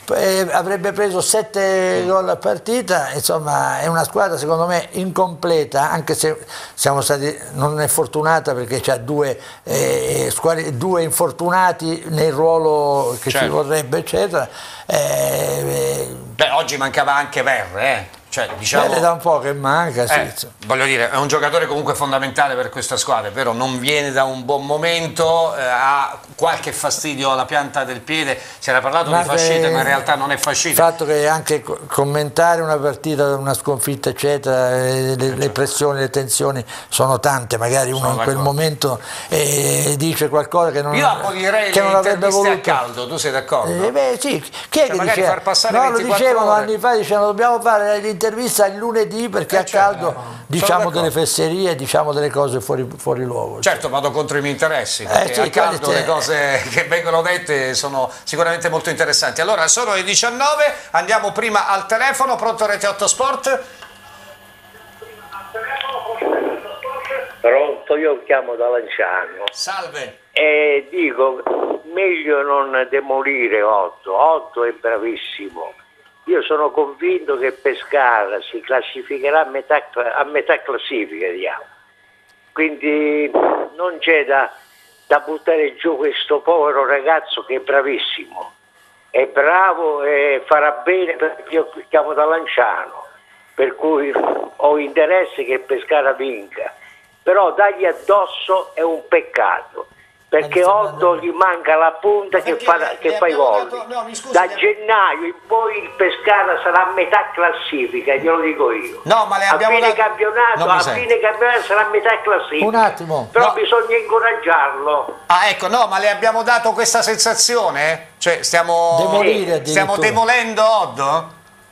eh, avrebbe preso sette gol a partita, insomma è una squadra secondo me incompleta, anche se siamo stati, non è fortunata perché c'ha due, eh, squadre, due infortunati nel ruolo che certo. ci vorrebbe eccetera. Eh, Beh, oggi mancava anche Verre, eh. Cioè, diciamo, Beh, da un po' che manca, sì. eh, voglio dire, è un giocatore comunque fondamentale per questa squadra, è vero, non viene da un buon momento, eh, ha qualche fastidio alla pianta del piede, si era parlato ma di fascite, che, ma in realtà non è il fascite. fatto che anche commentare una partita, una sconfitta eccetera, le, le pressioni, le tensioni sono tante, magari uno sono in quel momento eh, dice qualcosa che non, Io abolirei che le non avrebbe interviste voluto. a caldo, tu sei d'accordo? Eh, beh, sì. Chi è Cioè, che magari diceva? far passare No, lo ventiquattro dicevano ore. anni fa, dicevano dobbiamo fare l'intervista il lunedì perché Eh, a certo, caldo sono diciamo d'accordo. delle fesserie, diciamo delle cose fuori, fuori luogo. Certo, vado contro i miei interessi, perché Eh, sì, a caldo quelle- le cose che vengono dette sono sicuramente molto interessanti. Allora, sono le diciannove, andiamo prima al telefono, pronto Rete otto Sport? Pronto, io chiamo da Lanciano Salve. e dico meglio non demolire Otto, Otto è bravissimo. Io sono convinto che Pescara si classificherà a metà, a metà classifica, diciamo. Quindi non c'è da, da buttare giù questo povero ragazzo che è bravissimo, è bravo e farà bene perché io chiamo da Lanciano, per cui ho interesse che Pescara vinca. Però dargli addosso è un peccato, perché Otto gli manca la punta che fa, che fa i gol. Da gennaio in poi il Pescara sarà a metà classifica, glielo dico io. No, ma le a abbiamo fine dato- campionato, Non mi a sento. fine campionato sarà a metà classifica. Un attimo. Però No. bisogna incoraggiarlo. Ah, ecco, no, ma le abbiamo dato questa sensazione? Cioè, stiamo, Demolire stiamo addirittura. demolendo Oddo?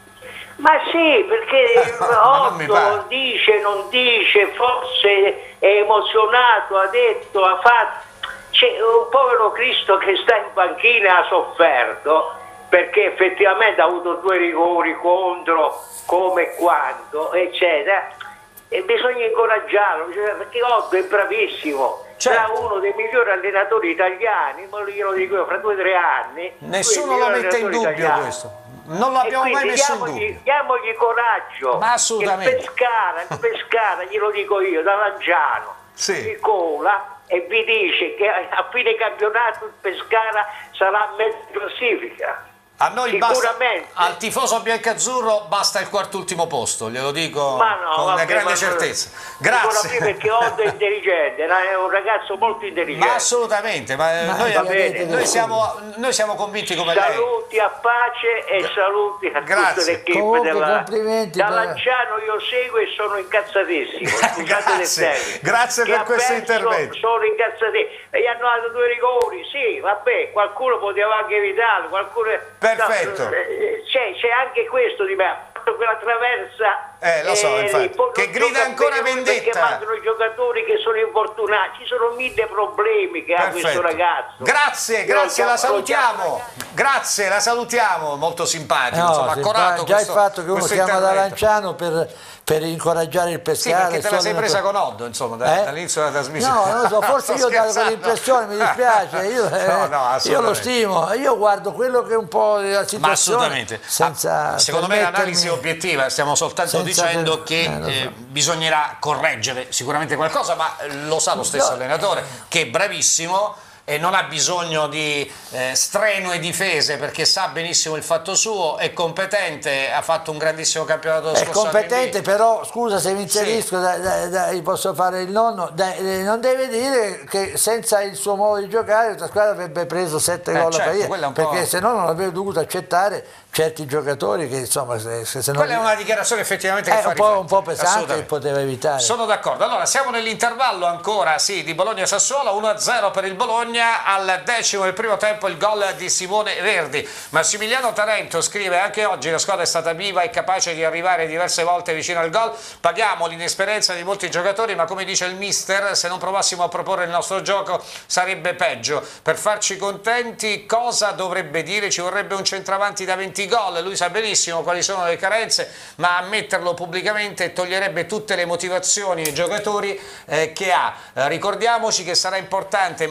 Ma sì, perché Ma non mi pare. Otto dice, non dice, forse è emozionato, ha detto, ha fatto. C'è un povero Cristo che sta in panchina e ha sofferto, perché effettivamente ha avuto due rigori contro, come e quando, eccetera. E bisogna incoraggiarlo, bisogna- perché Otto è bravissimo. Certo. Sarà uno dei migliori allenatori italiani, ma glielo dico io, fra due o tre anni. Nessuno lui è il lo miglior mette in allenatore dubbio italiano. questo. Non E l'abbiamo mai quindi messo in diamogli, dubbio. diamogli coraggio. Ma assolutamente. Che il Pescara, il Pescara, glielo dico io, da Lanciano, Sì. si cola e vi dice che a fine campionato il Pescara sarà a mezza classifica. A noi basta, Sicuramente. al tifoso biancazzurro basta il quartultimo posto, glielo dico Ma no, con vabbè, grande ma- certezza. Ancora Grazie. prima perché Otto è intelligente, è un ragazzo molto intelligente. Ma assolutamente, ma, Ma noi, va bene, noi va siamo, noi siamo convinti come lei. Saluti a pace e saluti a Grazie. tutte le equipe Comunque, della complimenti da per- Lanciano io seguo e sono incazzatissimo. Scusate Grazie, del termine. grazie Che per ha questo perso, intervento. Sono incazzatissimo. E gli hanno dato due rigori, sì, vabbè, qualcuno poteva anche evitarlo, qualcuno. Perfetto. No, eh, c'è, c'è anche questo di me, ha fatto quella traversa. Eh, lo so, infatti, poi non che grida gioca ancora bene lui perché vendetta. mancano i giocatori che sono infortunati, ci sono mille problemi che ha questo Perfetto. ragazzo. Grazie, Io grazie, lo la chiamo- lo chiamo salutiamo. ragazzo. Grazie, la salutiamo, molto simpatico, No, insomma, se accorato fa- già questo, il fatto che uno questo chiama da intervento. Lanciano per, per incoraggiare il Sì, Pescara. perché te la sei solito- presa con Oddo, insomma, da- Eh? dall'inizio della trasmissione. No, non lo so, forse Sto io ho dato scherzando. quell'impressione, mi dispiace, io, eh, No, no, io lo assolutamente. stimo, io guardo quello che è un po' la Ma situazione assolutamente. senza Ah, secondo me permettermi- l'analisi è obiettiva, stiamo soltanto senza dicendo per- che eh, lo so. eh, bisognerà correggere sicuramente qualcosa, ma eh, lo sa lo stesso No. allenatore che è bravissimo e non ha bisogno di eh, strenue difese perché sa benissimo il fatto suo, è competente, ha fatto un grandissimo campionato lo È scorso anno in competente, B. però scusa se mi inserisco, da- da- da- posso fare il nonno, da- eh, non deve dire che senza il suo modo di giocare la squadra avrebbe preso sette Eh, gol certo, a partita, quella è un po'- perché se no non avrebbe dovuto accettare certi giocatori che insomma se, se se non Quella è una dichiarazione effettivamente che è fa un po', un po' riflettere. pesante e Assolutamente. poteva evitare. Sono d'accordo. Allora, siamo nell'intervallo ancora, sì, di Bologna-Sassuolo, uno a zero per il Bologna, al decimo del primo tempo il gol di Simone Verdi. Massimiliano Tarento scrive: anche oggi la squadra è stata viva e capace di arrivare diverse volte vicino al gol. Paghiamo l'inesperienza di molti giocatori, ma come dice il mister, se non provassimo a proporre il nostro gioco sarebbe peggio. Per farci contenti cosa dovrebbe dire? Ci vorrebbe un centravanti da venti gol, lui sa benissimo quali sono le carenze, ma ammetterlo pubblicamente toglierebbe tutte le motivazioni ai giocatori eh, che ha. Eh, ricordiamoci che sarà importante mantenere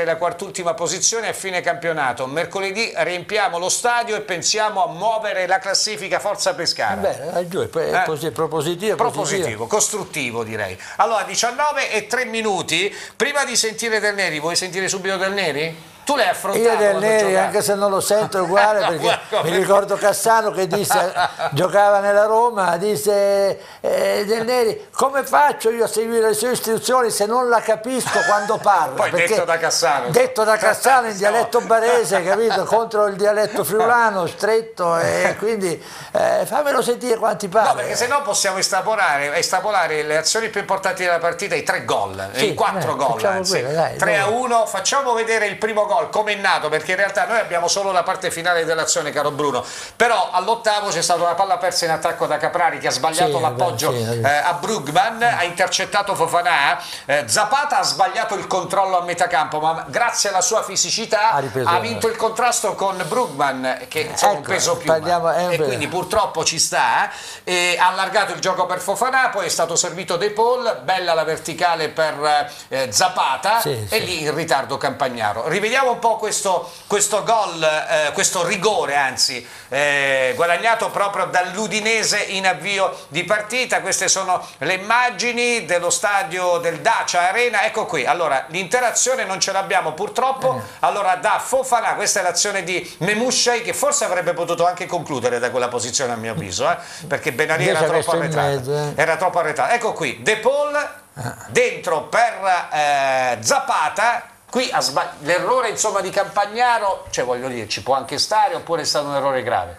difendere la quartultima posizione a fine campionato. Mercoledì riempiamo lo stadio e pensiamo a muovere la classifica. Forza Pescara. Bene, giù, è eh? propositivo, propositivo, costruttivo direi. Allora, diciannove e tre minuti. Prima di sentire Del Neri, vuoi sentire subito Del Neri? Tu l'hai affrontato? Io Del Neri, anche se non lo sento uguale, perché mi ricordo Cassano che disse, giocava nella Roma, disse eh, Del Neri, come faccio io a seguire le sue istruzioni se non la capisco quando parla? Poi perché, detto da Cassano. Detto da Cassano in dialetto barese, capito? Contro il dialetto friulano, stretto, e quindi eh, fammelo sentire quanti parla. No, perché sennò possiamo estrapolare, estrapolare le azioni più importanti della partita, i tre gol, sì, i quattro eh, gol, anzi. Quello, dai, tre a uno, facciamo vedere il primo gol. Come è nato, perché in realtà noi abbiamo solo la parte finale dell'azione, caro Bruno, però all'ottavo c'è stata una palla persa in attacco da Caprari che ha sbagliato sì, l'appoggio sì, sì. Eh, a Brugman, ha intercettato Fofana, eh, Zapata ha sbagliato il controllo a metà campo, ma grazie alla sua fisicità ha, ha vinto il contrasto con Brugman, che insomma ecco, un peso più e quindi purtroppo ci sta, eh, ha allargato il gioco per Fofana, poi è stato servito De Paul, bella la verticale per eh, Zapata sì, e sì. lì il ritardo Campagnaro. Rivediamo un po' questo, questo gol, eh, questo rigore anzi, eh, guadagnato proprio dall'Udinese in avvio di partita. Queste sono le immagini dello stadio del Dacia Arena, ecco qui. Allora, l'interazione non ce l'abbiamo purtroppo, allora da Fofana, questa è l'azione di Memushai che forse avrebbe potuto anche concludere da quella posizione a mio avviso, eh, perché Benali era troppo arretrato, era troppo arretrato. Ecco qui, De Paul dentro per eh, Zapata. Qui l'errore insomma di Campagnaro, cioè voglio dire, ci può anche stare oppure è stato un errore grave?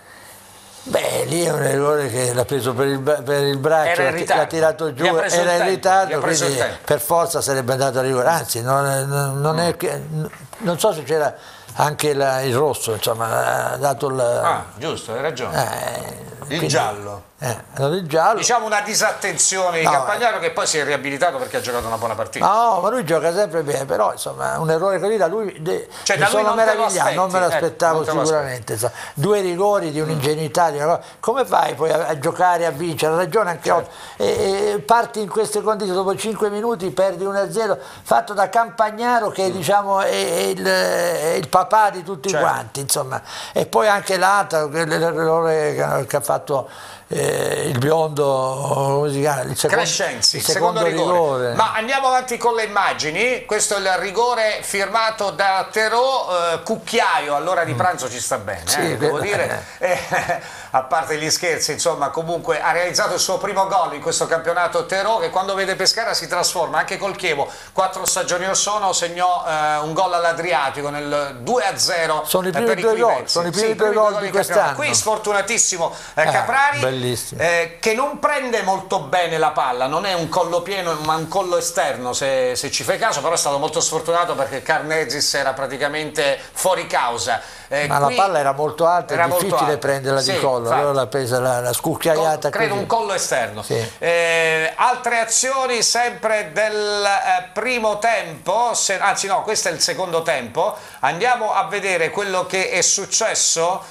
Beh, lì è un errore che l'ha preso per il, per il braccio, l'ha tirato giù, era in ritardo, quindi per forza sarebbe andato a rigore, anzi non, non, non, è che, non so se c'era anche la, il rosso, insomma, ha dato il... Ah, giusto, hai ragione. Eh, il quindi, giallo. Eh, il giallo. Diciamo una disattenzione di no, Campagnaro che poi si è riabilitato perché ha giocato una buona partita. No, ma lui gioca sempre bene, però insomma un errore così da lui, de, cioè, da lui sono meravigliato, non me l'aspettavo eh, sicuramente. Insomma. Due rigori di un'ingenuità, di una come fai poi a, a giocare, a vincere? Ha ragione anche certo. oggi. E, e parti in queste condizioni, dopo cinque minuti perdi uno a zero, fatto da Campagnaro che mm. diciamo è, è, il, è il papà di tutti certo. quanti, insomma. E poi anche l'altro, l'errore che, che ha fatto Eh, il biondo, come si chiama? Il secondo, Crescenzi, il secondo, secondo rigore. rigore. Ma andiamo avanti con le immagini. Questo è il rigore firmato da Terò, eh, Cucchiaio all'ora di pranzo ci sta bene, sì, eh, devo dire. Eh, a parte gli scherzi, insomma, comunque ha realizzato il suo primo gol in questo campionato Terò, che quando vede Pescara si trasforma. Anche col Chievo, quattro stagioni or sono, segnò eh, un gol all'Adriatico nel due a zero. Sono i primi eh, due gol, sono i primi sì, due gol di quest'anno. Qui sfortunatissimo eh, Caprari. Eh, che non prende molto bene la palla, non è un collo pieno ma un collo esterno se, se ci fai caso, però è stato molto sfortunato perché Carnezis era praticamente fuori causa. Eh, ma la palla era molto alta, era è difficile prenderla sì, di collo, allora l'ha presa la, la scucchiaiata. Credo così. Un collo esterno. Sì. Eh, altre azioni sempre del eh, primo tempo, se, anzi no, questo è il secondo tempo, andiamo a vedere quello che è successo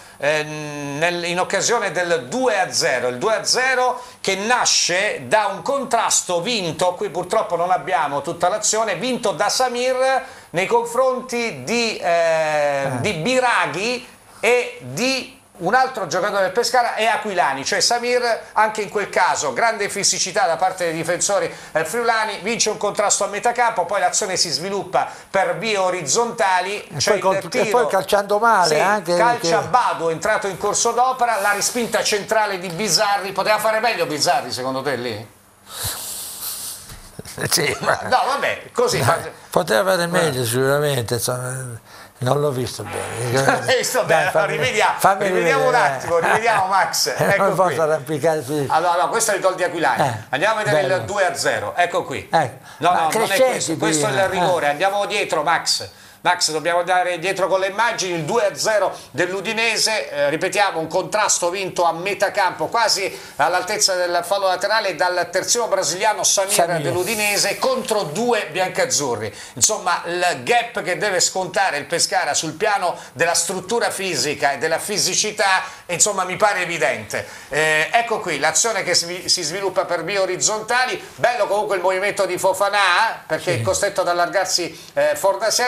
in occasione del due a zero, il due a zero che nasce da un contrasto vinto, qui purtroppo non abbiamo tutta l'azione, vinto da Samir nei confronti di, eh, di Biraghi e di un altro giocatore del Pescara è Aquilani, cioè Samir anche in quel caso grande fisicità da parte dei difensori eh, friulani, vince un contrasto a metà campo, poi l'azione si sviluppa per vie orizzontali, e, cioè poi, il tiro, e poi calciando male, sì, anche calcia perché... Badu entrato in corso d'opera, la respinta centrale di Bizzarri. Poteva fare meglio Bizzarri secondo te lì? Sì, ma... no vabbè così no, ma... poteva fare meglio eh. sicuramente, insomma. Non l'ho visto bene. Non l'hai visto bene? Dai, rivediamo, fammi rivediamo un attimo, rivediamo Max. Ecco non posso arrampicare su... Allora, no, questo è il gol di Aquilani. Eh, Andiamo a vedere bello. Il due a zero. Ecco qui. Eh, no, no, non è questo. Questo è il rigore. Eh. Andiamo dietro, Max. Max, dobbiamo andare dietro con le immagini, il due a zero dell'Udinese, eh, ripetiamo un contrasto vinto a metà campo, quasi all'altezza del fallo laterale dal terzino brasiliano Samir, Samir. dell'Udinese contro due biancazzurri. Insomma, il gap che deve scontare il Pescara sul piano della struttura fisica e della fisicità, insomma, mi pare evidente. Eh, ecco qui l'azione che si, si sviluppa per vie orizzontali, bello comunque il movimento di Fofana, perché sì. è costretto ad allargarsi eh, Fornaser, la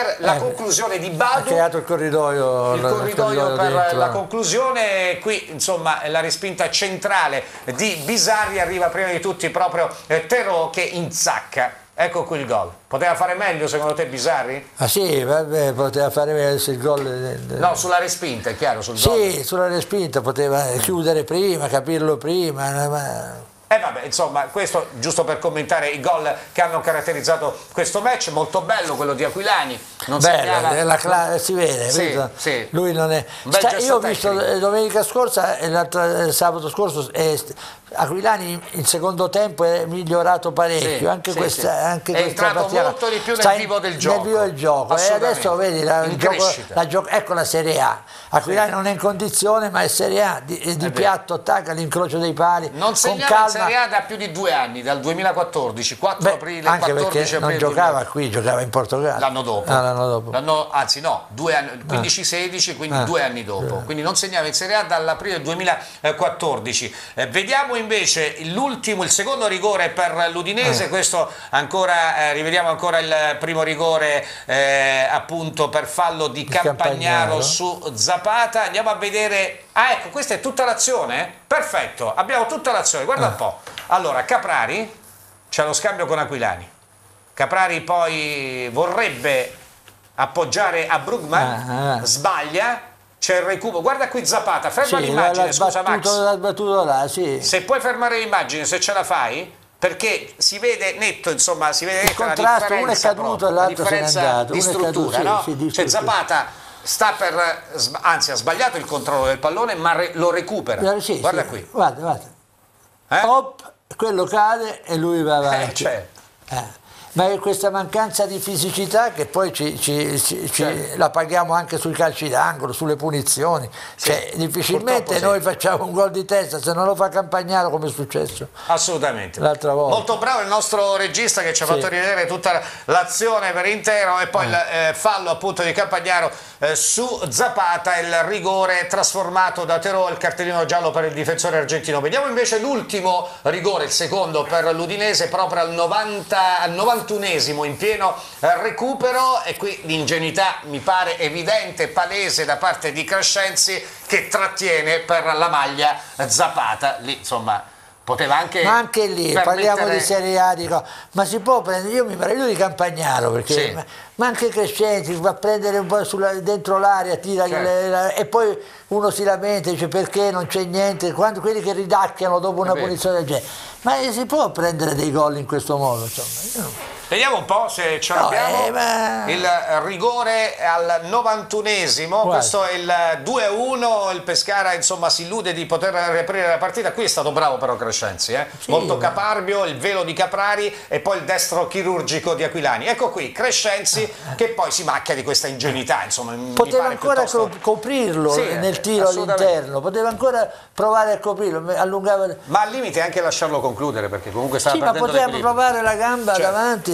conclusione di ha Badu, creato il corridoio, il corridoio, il corridoio per dentro. la conclusione. Qui insomma la respinta centrale di Bisarri, arriva prima di tutti proprio eh, Terò che insacca. Ecco qui il gol. Poteva fare meglio secondo te Bisarri? Ah sì, vabbè, poteva fare meglio il gol. No, sulla respinta, è chiaro, sul sì, gol. sulla respinta poteva chiudere prima, capirlo prima, ma... Eh vabbè, insomma, questo giusto per commentare i gol che hanno caratterizzato questo match, molto bello quello di Aquilani. Non Bella, segnala... la cla- si vede, sì, sì. Lui non è... Sta, io ho visto tecnico. Domenica scorsa e l'altro sabato scorso è, Aquilani in secondo tempo è migliorato parecchio, sì, anche sì, questa, sì. Anche è questa entrato partita, molto di più nel vivo del gioco. Nel vivo del gioco. E adesso vedi la, il gioco, la gioco, ecco la Serie A. Aquilani sì. non è in condizione, ma è Serie A, di, di piatto, attacca all'incrocio dei pali. Non segnava in Serie A da più di due anni, dal duemilaquattordici, quattro Beh, aprile, anche quattordici perché non giocava qui, giocava in Portogallo. L'anno dopo. Ah, l'anno dopo. L'anno, anzi no, due anni, quindici sedici, quindi ah. due anni dopo. Ah. Quindi non segnava in Serie A dall'aprile duemilaquattordici. Eh, vediamo invece l'ultimo, il secondo rigore per l'Udinese, ah. questo ancora, eh, rivediamo ancora il primo rigore eh, appunto per fallo di Campagnaro, Campagnaro su Zapata. Andiamo a vedere, ah ecco, questa è tutta l'azione? Perfetto, abbiamo tutta l'azione, guarda ah. un po'. Allora, Caprari c'è lo scambio con Aquilani. Caprari poi vorrebbe appoggiare a Brugman, ah, ah. sbaglia, c'è il recupero. Guarda qui Zapata, ferma sì, l'immagine, scusa Max. L'ha battuto là, sì. Se puoi fermare l'immagine, se ce la fai, perché si vede netto, insomma, si vede il netto contrasto, la uno è caduto e l'altro se n'è andato. Di struttura, sì, no? sì, di cioè struttura. Zapata sta per, anzi ha sbagliato il controllo del pallone, ma re, lo recupera. Sì, guarda sì. qui. Guarda, guarda. Eh? Hop, quello cade e lui va avanti. Eh, certo. eh. Ma è questa mancanza di fisicità che poi ci, ci, ci, certo. ci la paghiamo anche sui calci d'angolo, sulle punizioni. Sì, cioè, difficilmente noi sì. facciamo un gol di testa se non lo fa Campagnaro, come è successo assolutamente l'altra volta. Molto bravo il nostro regista che ci ha sì. fatto rivedere tutta l'azione per intero, e poi eh. il eh, fallo appunto di Campagnaro eh, su Zapata, il rigore trasformato da Terò, il cartellino giallo per il difensore argentino. Vediamo invece l'ultimo rigore, il secondo per l'Udinese, proprio al novanta, al novantunesimo, in pieno eh, recupero, e qui l'ingenuità mi pare evidente, palese da parte di Crescenzi, che trattiene per la maglia Zapata. Lì insomma poteva anche, ma anche lì permettere... parliamo di Serie A, dico, ma si può prendere, io mi meraviglio di Campagnaro perché sì. ma, ma anche Crescenzi va a prendere un po' sulla, dentro l'area, tira certo. le, la, e poi uno si lamenta, dice perché non c'è niente, quando quelli che ridacchiano dopo una punizione del genere, ma si può prendere dei gol in questo modo, insomma. Io... Vediamo un po' se ce l'abbiamo. No, eh, ma... il rigore al novantunesimo, Guarda. questo è il due a uno, il Pescara insomma si illude di poter riaprire la partita. Qui è stato bravo però Crescenzi, eh? sì, molto caparbio, il velo di Caprari e poi il destro chirurgico di Aquilani. Ecco qui Crescenzi ah, che poi si macchia di questa ingenuità, insomma. Poteva ancora piuttosto... coprirlo sì, nel tiro all'interno, poteva ancora provare a coprirlo, allungava... ma al limite anche lasciarlo concludere, perché comunque stava sì, perdendo ma poteva provare la gamba cioè. davanti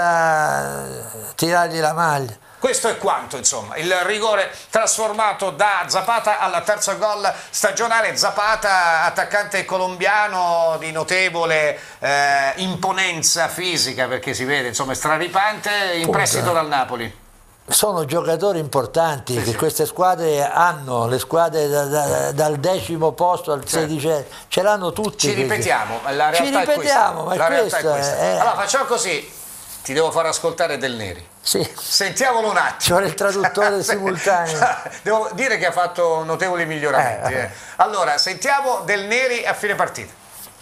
senza tirargli la maglia. Questo è quanto, insomma, il rigore trasformato da Zapata al terzo gol stagionale. Zapata, attaccante colombiano di notevole eh, imponenza fisica, perché si vede, insomma, è straripante, in Punta. prestito dal Napoli. Sono giocatori importanti sì, che sì. queste squadre hanno, le squadre da, da, dal decimo posto al certo. sedicesimo, ce l'hanno tutti. Ci ripetiamo, la realtà Ci ripetiamo, è ma la questo è questa. È... Allora facciamo così, ti devo far ascoltare Del Neri. Sì. Sentiamolo un attimo. Ci vuole il traduttore simultaneo. Devo dire che ha fatto notevoli miglioramenti. Eh. Eh. Allora, sentiamo Del Neri a fine partita.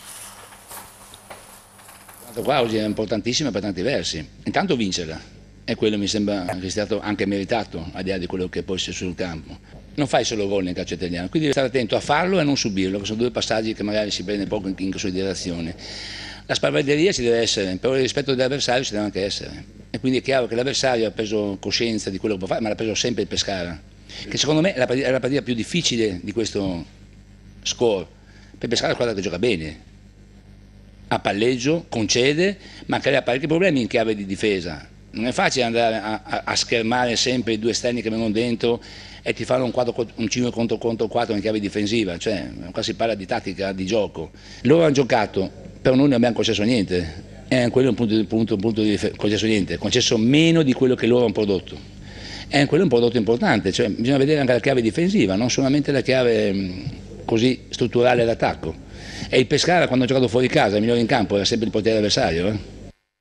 Qua oggi è importantissima per tanti versi. Intanto vincerla, e quello mi sembra che sia stato anche meritato, al di là di quello che poi sia sul campo. Non fai solo gol nel calcio italiano, quindi devi stare attento a farlo e a non subirlo, che sono due passaggi che magari si prende poco in considerazione. La spavalderia ci deve essere, però il rispetto dell'avversario ci deve anche essere. E quindi è chiaro che l'avversario ha preso coscienza di quello che può fare, ma l'ha preso sempre il Pescara, che secondo me è la partita, è la partita più difficile di questo score. Per Pescara è una squadra che gioca bene, a palleggio, concede, ma crea parecchi problemi in chiave di difesa. Non è facile andare a, a, a schermare sempre i due esterni che vengono dentro e ti fanno un, quattro, un cinque contro contro quattro in chiave difensiva, cioè qua si parla di tattica, di gioco. Loro hanno giocato, però noi non abbiamo concesso niente, e quello è un punto, punto, punto di concesso niente, concesso meno di quello che loro hanno prodotto. è quello un prodotto importante, cioè bisogna vedere anche la chiave difensiva, non solamente la chiave mh, così strutturale d'attacco. E il Pescara quando ha giocato fuori casa, il migliore in campo era sempre il portiere avversario. Eh?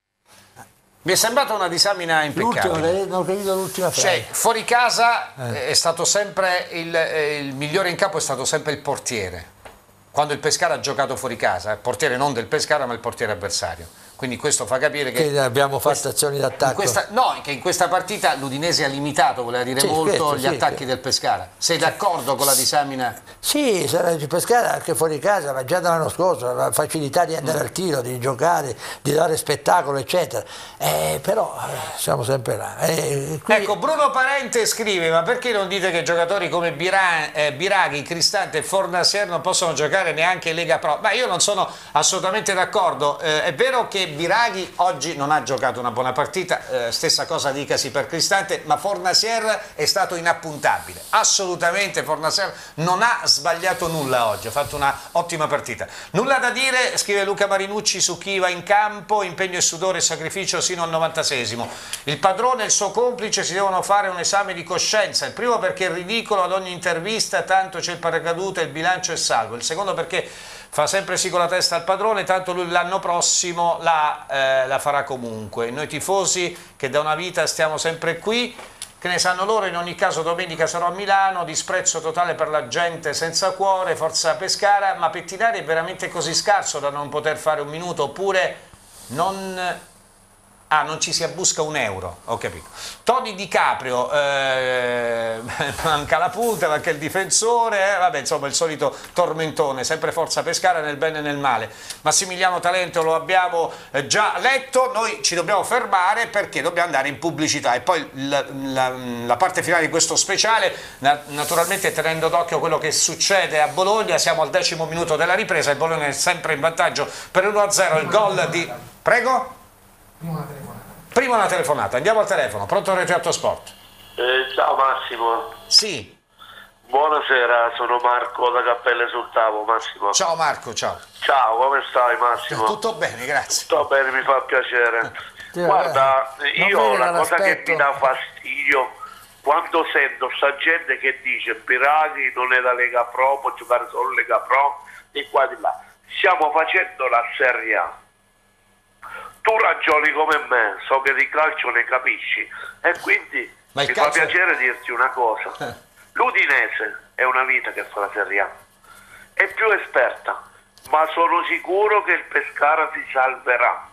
Mi è sembrata una disamina impeccabile. Non ho capito l'ultima frase. Cioè, fuori casa eh. è stato sempre il, eh, il migliore in campo è stato sempre il portiere. Quando il Pescara ha giocato fuori casa, il portiere non del Pescara ma il portiere avversario. Quindi questo fa capire che, che abbiamo fatto questa, azioni d'attacco. No, che in questa partita l'Udinese ha limitato, voleva dire sì, molto, questo, gli sì, attacchi sì. del Pescara. Sei d'accordo con la disamina? Sì, il Pescara anche fuori casa, ma già dall'anno scorso, la facilità di andare mm. al tiro, di giocare, di dare spettacolo, eccetera. Eh, però siamo sempre là. Eh, qui... Ecco, Bruno Parente scrive, ma perché non dite che giocatori come Bira, eh, Biraghi, Cristante e Fornacier non possono giocare neanche in Lega Pro? Ma io non sono assolutamente d'accordo. Eh, è vero che Biraghi oggi non ha giocato una buona partita, eh, stessa cosa dicasi per Cristante, ma Fornacier è stato inappuntabile, assolutamente Fornacier non ha sbagliato nulla oggi, ha fatto una ottima partita. Nulla da dire, scrive Luca Marinucci su chi va in campo, impegno e sudore e sacrificio sino al novantasesimo. Il padrone e il suo complice si devono fare un esame di coscienza, il primo perché è ridicolo ad ogni intervista, tanto c'è il paracadute e il bilancio è salvo, il secondo perché fa sempre sì con la testa al padrone, tanto lui l'anno prossimo la, eh, la farà comunque. Noi tifosi che da una vita stiamo sempre qui, che ne sanno loro, in ogni caso domenica sarò a Milano, disprezzo totale per la gente senza cuore, forza Pescara, ma Pettinari è veramente così scarso da non poter fare un minuto, oppure non... Ah, non ci si abbusca un euro, ho capito. Tony Di Caprio, eh, manca la punta, manca il difensore, eh, vabbè, insomma il solito tormentone, sempre forza Pescara nel bene e nel male. Massimiliano Talento lo abbiamo già letto, noi ci dobbiamo fermare perché dobbiamo andare in pubblicità e poi la, la, la parte finale di questo speciale, naturalmente tenendo d'occhio quello che succede a Bologna, siamo al decimo minuto della ripresa, il Bologna è sempre in vantaggio per uno a zero, il gol di... Prego? Prima una telefonata. Prima una telefonata, andiamo al telefono, pronto Rete otto Sport? Eh, ciao Massimo. Sì. Buonasera, sono Marco da Cappelle sul Tavo, Massimo. Ciao Marco, ciao. Ciao, come stai Massimo? Tutto bene, grazie. Tutto bene, mi fa piacere. Guarda, io la cosa che mi dà fastidio quando sento sta gente che dice Biraghi non è la Lega Pro, può giocare solo Lega Pro e qua di là. Stiamo facendo la Serie A. Tu ragioni come me, so che di calcio ne capisci e quindi mi calcio... fa piacere dirti una cosa. Eh. L'Udinese è una vita che fa la Serie A, è più esperta, ma sono sicuro che il Pescara si salverà.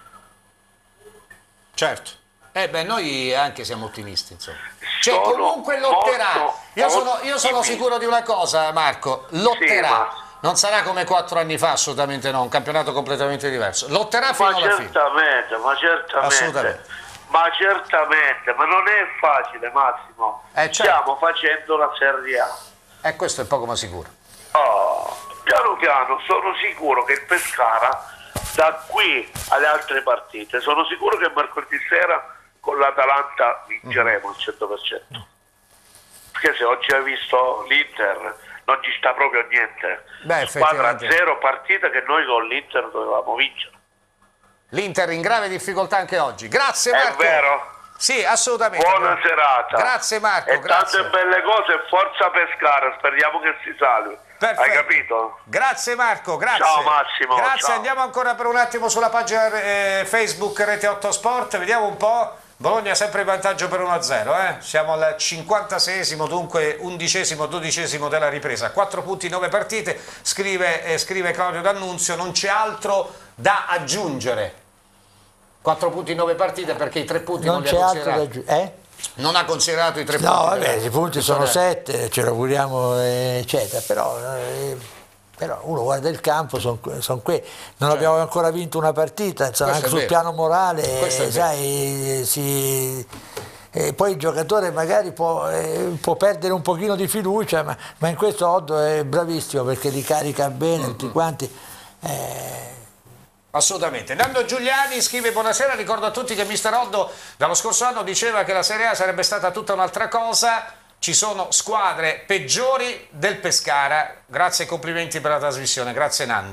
Certo. Eh beh, noi anche siamo ottimisti, insomma. Cioè sono comunque lotterà. molto, io sono, molto io sono sicuro di una cosa, Marco, lotterà. Sì, ma... Non sarà come quattro anni fa, assolutamente no, un campionato completamente diverso. Lotterà fino ma alla certamente, fine. Ma certamente, assolutamente. Ma certamente, ma non è facile Massimo. Eh, certo. Stiamo facendo la Serie A. E eh, questo è poco ma sicuro. Oh, piano piano sono sicuro che il Pescara, da qui alle altre partite, sono sicuro che mercoledì sera con l'Atalanta vinceremo al cento per cento. Perché se oggi hai visto l'Inter... non ci sta proprio niente. Beh, squadra zero partita che noi con l'Inter dovevamo vincere. L'Inter in grave difficoltà anche oggi. Grazie Marco. È vero? Sì, assolutamente. Buona serata. Grazie Marco. E grazie. tante belle cose, forza Pescara, speriamo che si salvi. Perfetto. Hai capito? Grazie Marco, grazie. Ciao Massimo. Grazie, ciao. Andiamo ancora per un attimo sulla pagina eh, Facebook Rete otto Sport, vediamo un po'. Bologna sempre in vantaggio per uno a zero, eh? Siamo al cinquantaseiesimo, dunque undicesimo, dodicesimo della ripresa, quattro punti, nove partite, scrive, eh, scrive Claudio D'Annunzio, non c'è altro da aggiungere, quattro punti, nove partite perché i tre punti non, non li ha considerati. Eh? Non ha considerato i tre no, punti. No, vabbè, i punti sono sette, ce lo auguriamo, eccetera, però... Eh, Però uno guarda il campo, sono son qui, non certo. abbiamo ancora vinto una partita, insomma, anche sul vero. piano morale, sai, si, e poi il giocatore magari può, eh, può perdere un pochino di fiducia, ma, ma in questo Oddo è bravissimo perché li carica bene, mm-hmm. tutti quanti. Eh. Assolutamente. Nando Giuliani scrive buonasera, ricordo a tutti che mister Oddo dallo scorso anno diceva che la Serie A sarebbe stata tutta un'altra cosa. Ci sono squadre peggiori del Pescara, grazie e complimenti per la trasmissione, grazie Nando.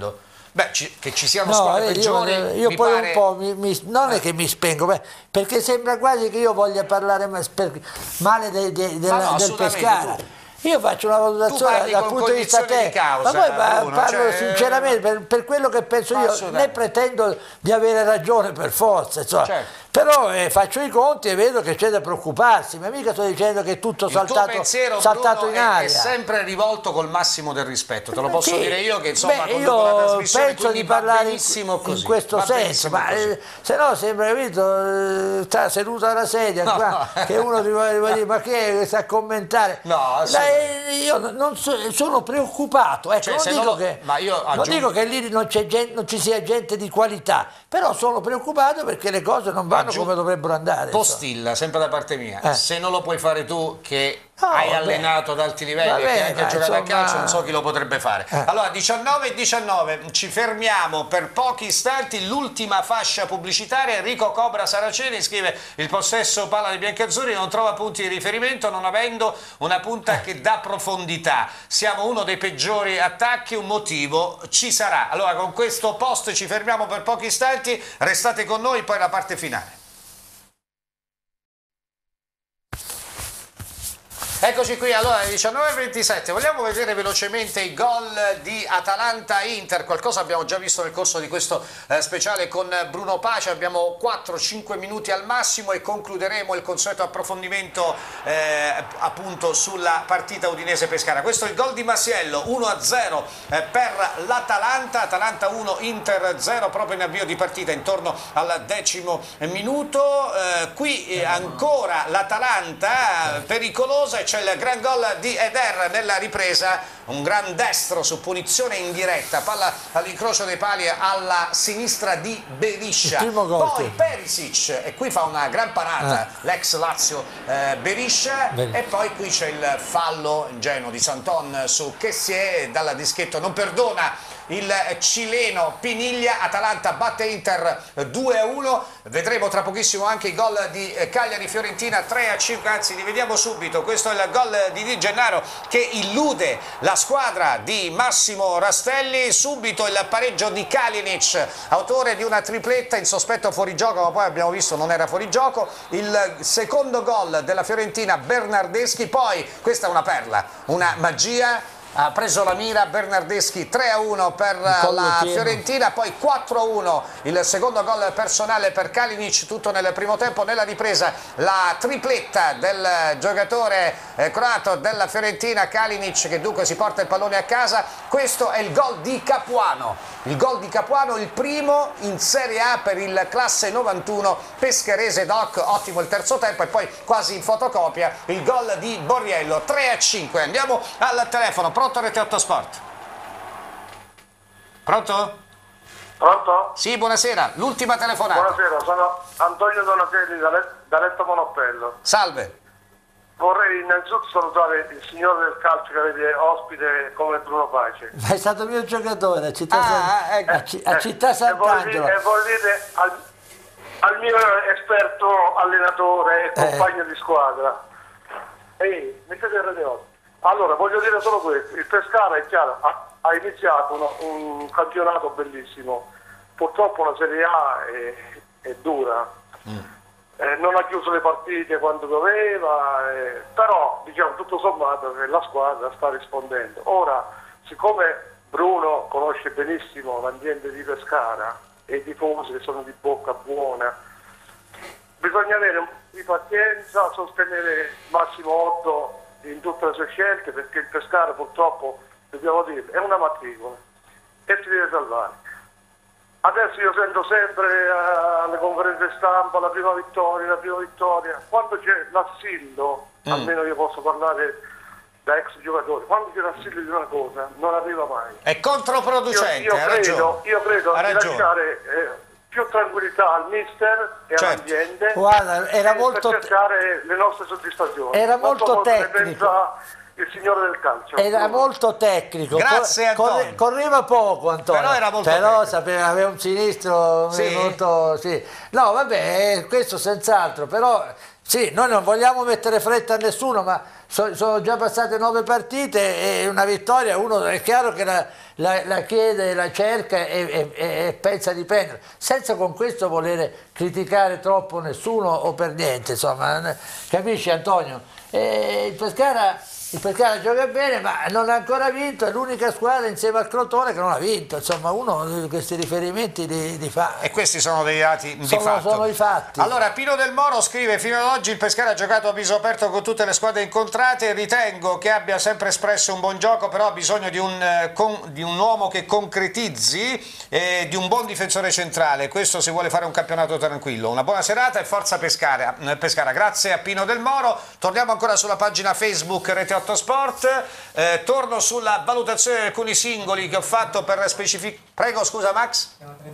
Beh, ci, che ci siano no, squadre vedi, peggiori, io, io mi poi pare... un po' mi, mi, non è che mi spengo, beh, perché sembra quasi che io voglia parlare male de, de, de, no, del Pescara. tu. Io faccio una valutazione dal punto di vista tecnico, ma poi Bruno, parlo cioè... sinceramente per, per quello che penso io, né pretendo di avere ragione per forza, insomma. Certo. Però eh, faccio i conti e vedo che c'è da preoccuparsi, ma mica sto dicendo che è tutto il saltato, tuo pensiero, saltato Bruno, in aria. è, è sempre rivolto col massimo del rispetto, te lo posso sì. dire io che insomma Beh, conduco la io trasmissione, penso di parlare in, in questo senso, ma eh, se no sembra, capito, sta seduto alla sedia no, qua, no. che uno ti vuole dire ma che è che sta a commentare? No, la, io non so, sono preoccupato, ecco, cioè, non, dico non, che, ma io aggiungo... non dico che lì non, c'è gente, non ci sia gente di qualità, però sono preoccupato perché le cose non vanno aggiungo... come dovrebbero andare. Postilla, sempre da parte mia, eh. se non lo puoi fare tu che oh, hai vabbè. allenato ad alti livelli vabbè, e che hai anche giocato insomma... a calcio, non so chi lo potrebbe fare. Eh. Allora, diciannove e diciannove, ci fermiamo per pochi istanti, l'ultima fascia pubblicitaria. Enrico Cobra Saraceni scrive: il possesso palla dei biancazzurri non trova punti di riferimento non avendo una punta che dà profondità. Siamo uno dei peggiori attacchi, un motivo ci sarà. Allora, con questo post ci fermiamo per pochi istanti, restate con noi, poi la parte finale. Eccoci qui, allora diciannove e ventisette, vogliamo vedere velocemente i gol di Atalanta-Inter, qualcosa abbiamo già visto nel corso di questo eh, speciale con Bruno Pace, abbiamo quattro cinque minuti al massimo e concluderemo il consueto approfondimento eh, appunto sulla partita Udinese-Pescara. Questo è il gol di Masiello, uno a zero eh, per l'Atalanta, Atalanta uno, Inter zero, proprio in avvio di partita intorno al decimo minuto, eh, qui eh, ancora l'Atalanta pericolosa, c'è il gran gol di Eder nella ripresa, un gran destro su punizione in diretta, palla all'incrocio dei pali alla sinistra di Beriscia, poi Perisic e qui fa una gran parata eh. l'ex Lazio eh, Beriscia Bene. E poi qui c'è il fallo ingenuo di Santon su Kessié, dalla dischetto non perdona il cileno Piniglia. Atalanta batte Inter due a uno, vedremo tra pochissimo anche i gol di Cagliari-Fiorentina tre a cinque, anzi li vediamo subito. Questo è il gol di Di Gennaro che illude la squadra di Massimo Rastelli, subito il pareggio di Kalinic, autore di una tripletta, in sospetto fuorigioco ma poi abbiamo visto non era fuorigioco, il secondo gol della Fiorentina Bernardeschi, poi questa è una perla, una magia. Ha preso la mira Bernardeschi, tre a uno per la Fiorentina, poi quattro a uno il secondo gol personale per Kalinic, tutto nel primo tempo. Nella ripresa la tripletta del giocatore eh, croato della Fiorentina, Kalinic, che dunque si porta il pallone a casa. Questo è il gol di Capuano, il gol di Capuano, il primo in Serie A per il classe novantuno pescarese Doc, ottimo il terzo tempo, e poi quasi in fotocopia il gol di Borriello, tre a cinque. Andiamo al telefono. Pronto Rete otto Sport? Pronto? Pronto? Sì, buonasera, l'ultima telefonata. Buonasera, sono Antonio Donatelli da, Let da Letto Monoppello. Salve. Vorrei innanzitutto salutare il signore del calcio che avete ospite come Bruno Pace. Ma è stato mio giocatore a Città, ah, San... ecco. a C a Città Sant'Angelo. E vuol dire al, al mio esperto allenatore e compagno eh. di squadra. Ehi, mettete il radio otto. Allora, voglio dire solo questo, il Pescara è chiaro, ha, ha iniziato uno, un campionato bellissimo, purtroppo la Serie A è, è dura, mm. eh, non ha chiuso le partite quando doveva, eh, però diciamo tutto sommato che la squadra sta rispondendo. Ora, siccome Bruno conosce benissimo l'ambiente di Pescara e i tifosi che sono di bocca buona, bisogna avere un po' di pazienza, sostenere Massimo Otto in tutte le sue scelte, perché il Pescara purtroppo, dobbiamo dire, è una matricola e si deve salvare. Adesso io sento sempre uh, alle conferenze stampa la prima vittoria, la prima vittoria. Quando c'è l'assillo, mm. almeno io posso parlare da ex giocatore, quando c'è l'assillo di una cosa non arriva mai. È controproducente, io, io ha credo, ragione. Io credo ha di ragione. lasciare eh, più tranquillità al mister e certo. all'ambiente, guarda, era molto per cercare le nostre soddisfazioni. Era molto tecnico. Il signore del calcio era molto tecnico. Grazie Cor Antonio. Correva poco Antonio, però era molto però tecnico. sapeva, aveva un sinistro sì. molto sì. No vabbè, questo senz'altro, però Sì, noi non vogliamo mettere fretta a nessuno, ma so, sono già passate nove partite e una vittoria, uno è chiaro che la, la, la chiede, la cerca e, e, e pensa di prendere, senza con questo volere criticare troppo nessuno o per niente, insomma, capisci Antonio? E il Pescara... Il Pescara gioca bene, ma non ha ancora vinto, è l'unica squadra insieme al Crotone che non ha vinto, insomma uno di questi riferimenti li, li fa. E questi sono dei dati di sono, fatto. Sono i fatti. Allora Pino Del Moro scrive: fino ad oggi il Pescara ha giocato a viso aperto con tutte le squadre incontrate, ritengo che abbia sempre espresso un buon gioco, però ha bisogno di un, con, di un uomo che concretizzi e di un buon difensore centrale, questo se vuole fare un campionato tranquillo. Una buona serata e forza Pescara. Pescara. Grazie a Pino Del Moro. Torniamo ancora sulla pagina Facebook Rete otto Sport, eh, torno sulla valutazione di alcuni singoli che ho fatto per specificare. Prego, scusa Max?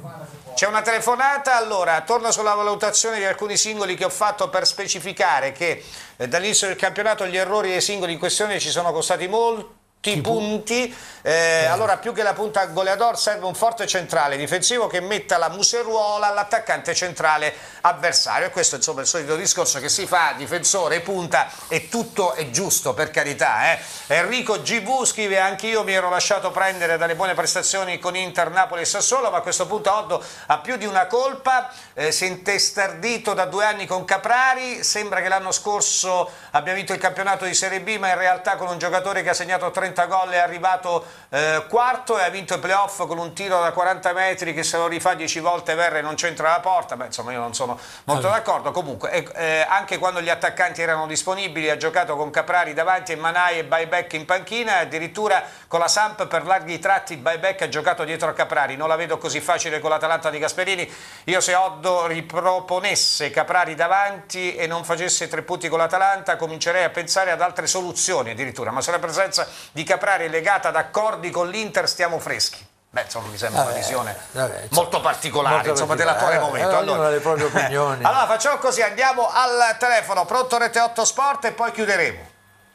C'è una telefonata, allora torno sulla valutazione di alcuni singoli che ho fatto per specificare che eh, dall'inizio del campionato gli errori dei singoli in questione ci sono costati molti punti, eh, allora più che la punta goleador serve un forte centrale difensivo che metta la museruola all'attaccante centrale avversario, e questo insomma è il solito discorso che si fa, difensore, punta, e tutto è giusto, per carità. eh. Enrico G V scrive: anch'io mi ero lasciato prendere dalle buone prestazioni con Inter, Napoli e Sassuolo, ma a questo punto Oddo ha più di una colpa, eh, si è intestardito da due anni con Caprari, sembra che l'anno scorso abbia vinto il campionato di Serie B, ma in realtà con un giocatore che ha segnato trenta gol è arrivato eh, quarto e ha vinto i playoff con un tiro da quaranta metri che se lo rifà dieci volte Verre non c'entra la porta. Beh, insomma io non sono molto allora. d'accordo. Comunque eh, eh, anche quando gli attaccanti erano disponibili ha giocato con Caprari davanti e Manai e Buyback in panchina, addirittura con la Samp per larghi tratti Buyback ha giocato dietro a Caprari. Non la vedo così facile con l'Atalanta di Gasperini. Io se Oddo riproponesse Caprari davanti e non facesse tre punti con l'Atalanta comincerei a pensare ad altre soluzioni addirittura, ma se la presenza di Caprari è legata ad accordi con l'Inter stiamo freschi. Beh, insomma, mi sembra vabbè, una visione vabbè, insomma, molto particolare, molto insomma, dell'attuale momento. Allora, le proprie opinioni. Allora, facciamo così, andiamo al telefono, pronto Rete otto Sport e poi chiuderemo.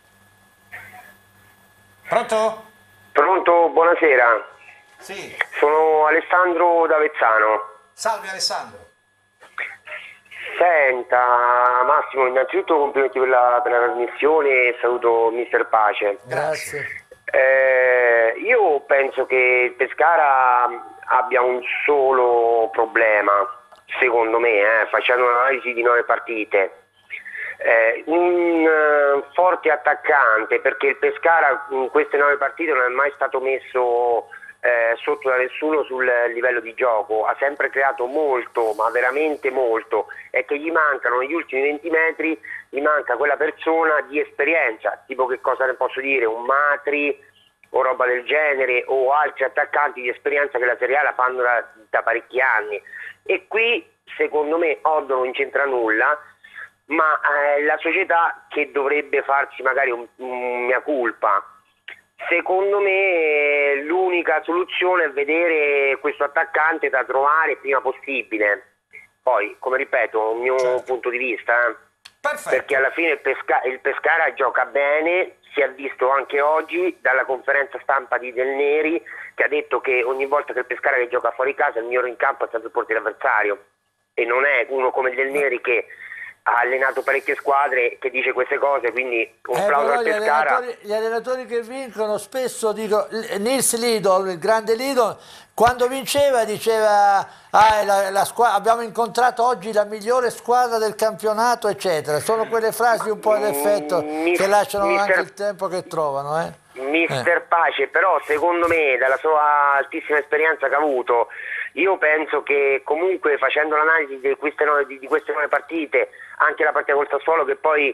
Pronto? Pronto, buonasera. Sì. Sono Alessandro d'Avezzano. Salve Alessandro. Senta, Massimo, innanzitutto complimenti per la, per la trasmissione e saluto mister Pace. Grazie. Eh, io penso che il Pescara abbia un solo problema, secondo me, eh, facendo un'analisi di nove partite. Eh, un uh, forte attaccante, perché il Pescara in queste nove partite non è mai stato messo eh, sotto da nessuno sul livello di gioco, ha sempre creato molto, ma veramente molto, e che gli mancano negli ultimi venti metri, gli manca quella persona di esperienza, tipo che cosa ne posso dire, un Matri o roba del genere, o altri attaccanti di esperienza che la Serie A la fanno da, da parecchi anni, e qui secondo me Oddo non c'entra nulla, ma eh, la società che dovrebbe farsi magari un, un mea culpa. Secondo me l'unica soluzione è vedere questo attaccante da trovare prima possibile. Poi, come ripeto, un mio certo. punto di vista, eh, perché alla fine il, Pesca- il Pescara gioca bene, si è visto anche oggi dalla conferenza stampa di Del Neri, che ha detto che ogni volta che il Pescara che gioca fuori casa il migliore in campo è sempre il portiere avversario, e non è uno come Del Neri che ha allenato parecchie squadre che dice queste cose, quindi un eh, plauso al gli Pescara. Allenatori, gli allenatori che vincono spesso, dico, Nils Lidl, il grande Lidl, quando vinceva diceva ah, la, la squadra, abbiamo incontrato oggi la migliore squadra del campionato, eccetera. Sono quelle frasi un po' ad effetto mm, che lasciano mister, anche il tempo che trovano. Eh. Mister Eh. Pace, però secondo me, dalla sua altissima esperienza che ha avuto, io penso che comunque facendo l'analisi di queste nove, di queste nove partite, anche la partita col Sassuolo, che poi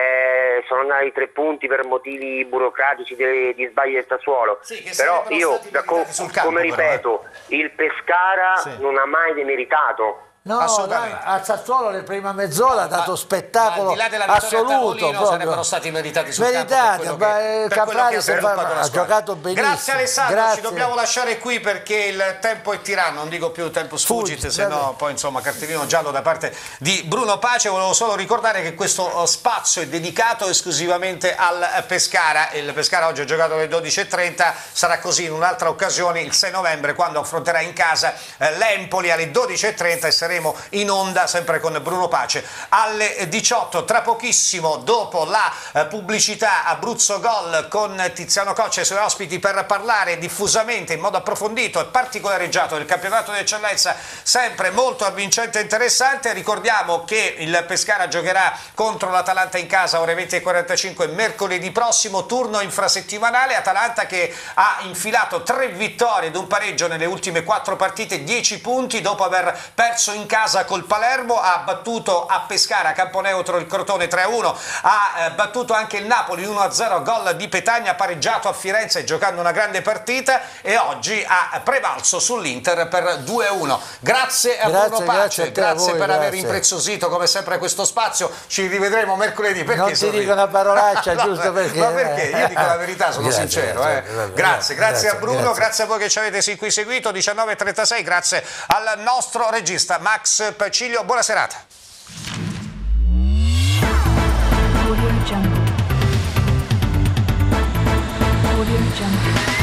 eh, sono andati tre punti per motivi burocratici di, di sbagli del Sassuolo, sì, però io da, co- campo, come ripeto però, eh. il Pescara sì. non ha mai demeritato. No, la, al Sassuolo nella prima mezz'ora ha dato ma, spettacolo ma al di là assoluto, sarebbero stati meritati sul meritati, campo ma Caprari ha giocato benissimo. Grazie Alessandro, Grazie. Ci dobbiamo lasciare qui perché il tempo è tiranno, non dico più tempo sfuggite, se no poi insomma cartellino giallo da parte di Bruno Pace. Volevo solo ricordare che questo spazio è dedicato esclusivamente al Pescara. Il Pescara oggi ha giocato alle dodici e trenta, sarà così in un'altra occasione il sei novembre, quando affronterà in casa l'Empoli alle dodici e trenta, e saremo andremo in onda sempre con Bruno Pace alle diciotto. Tra pochissimo, dopo la eh, pubblicità, Abruzzo Gol con Tiziano Coccia e i suoi ospiti per parlare diffusamente in modo approfondito e particolareggiato del campionato di eccellenza, sempre molto avvincente e interessante. Ricordiamo che il Pescara giocherà contro l'Atalanta in casa ore venti e quarantacinque mercoledì prossimo, turno infrasettimanale. Atalanta che ha infilato tre vittorie ed un pareggio nelle ultime quattro partite, dieci punti dopo aver perso in casa col Palermo, ha battuto a Pescara a campo neutro il Crotone tre a uno, ha eh, battuto anche il Napoli uno a zero, gol di Petagna, pareggiato a Firenze giocando una grande partita e oggi ha prevalso sull'Inter per due a uno. Grazie a grazie, Bruno Pace, grazie, grazie voi, per grazie. aver impreziosito come sempre questo spazio. Ci rivedremo mercoledì. Perché non ti sorridi? dico una parolaccia no, giusto perché ma perché? Io dico la verità, sono grazie, sincero. grazie, eh. grazie, grazie, grazie, grazie a Bruno, grazie. grazie a voi che ci avete sin qui seguito. diciannove e trentasei, grazie al nostro regista Max Paciglio. Buona serata. Audio Jungle. Audio Jungle.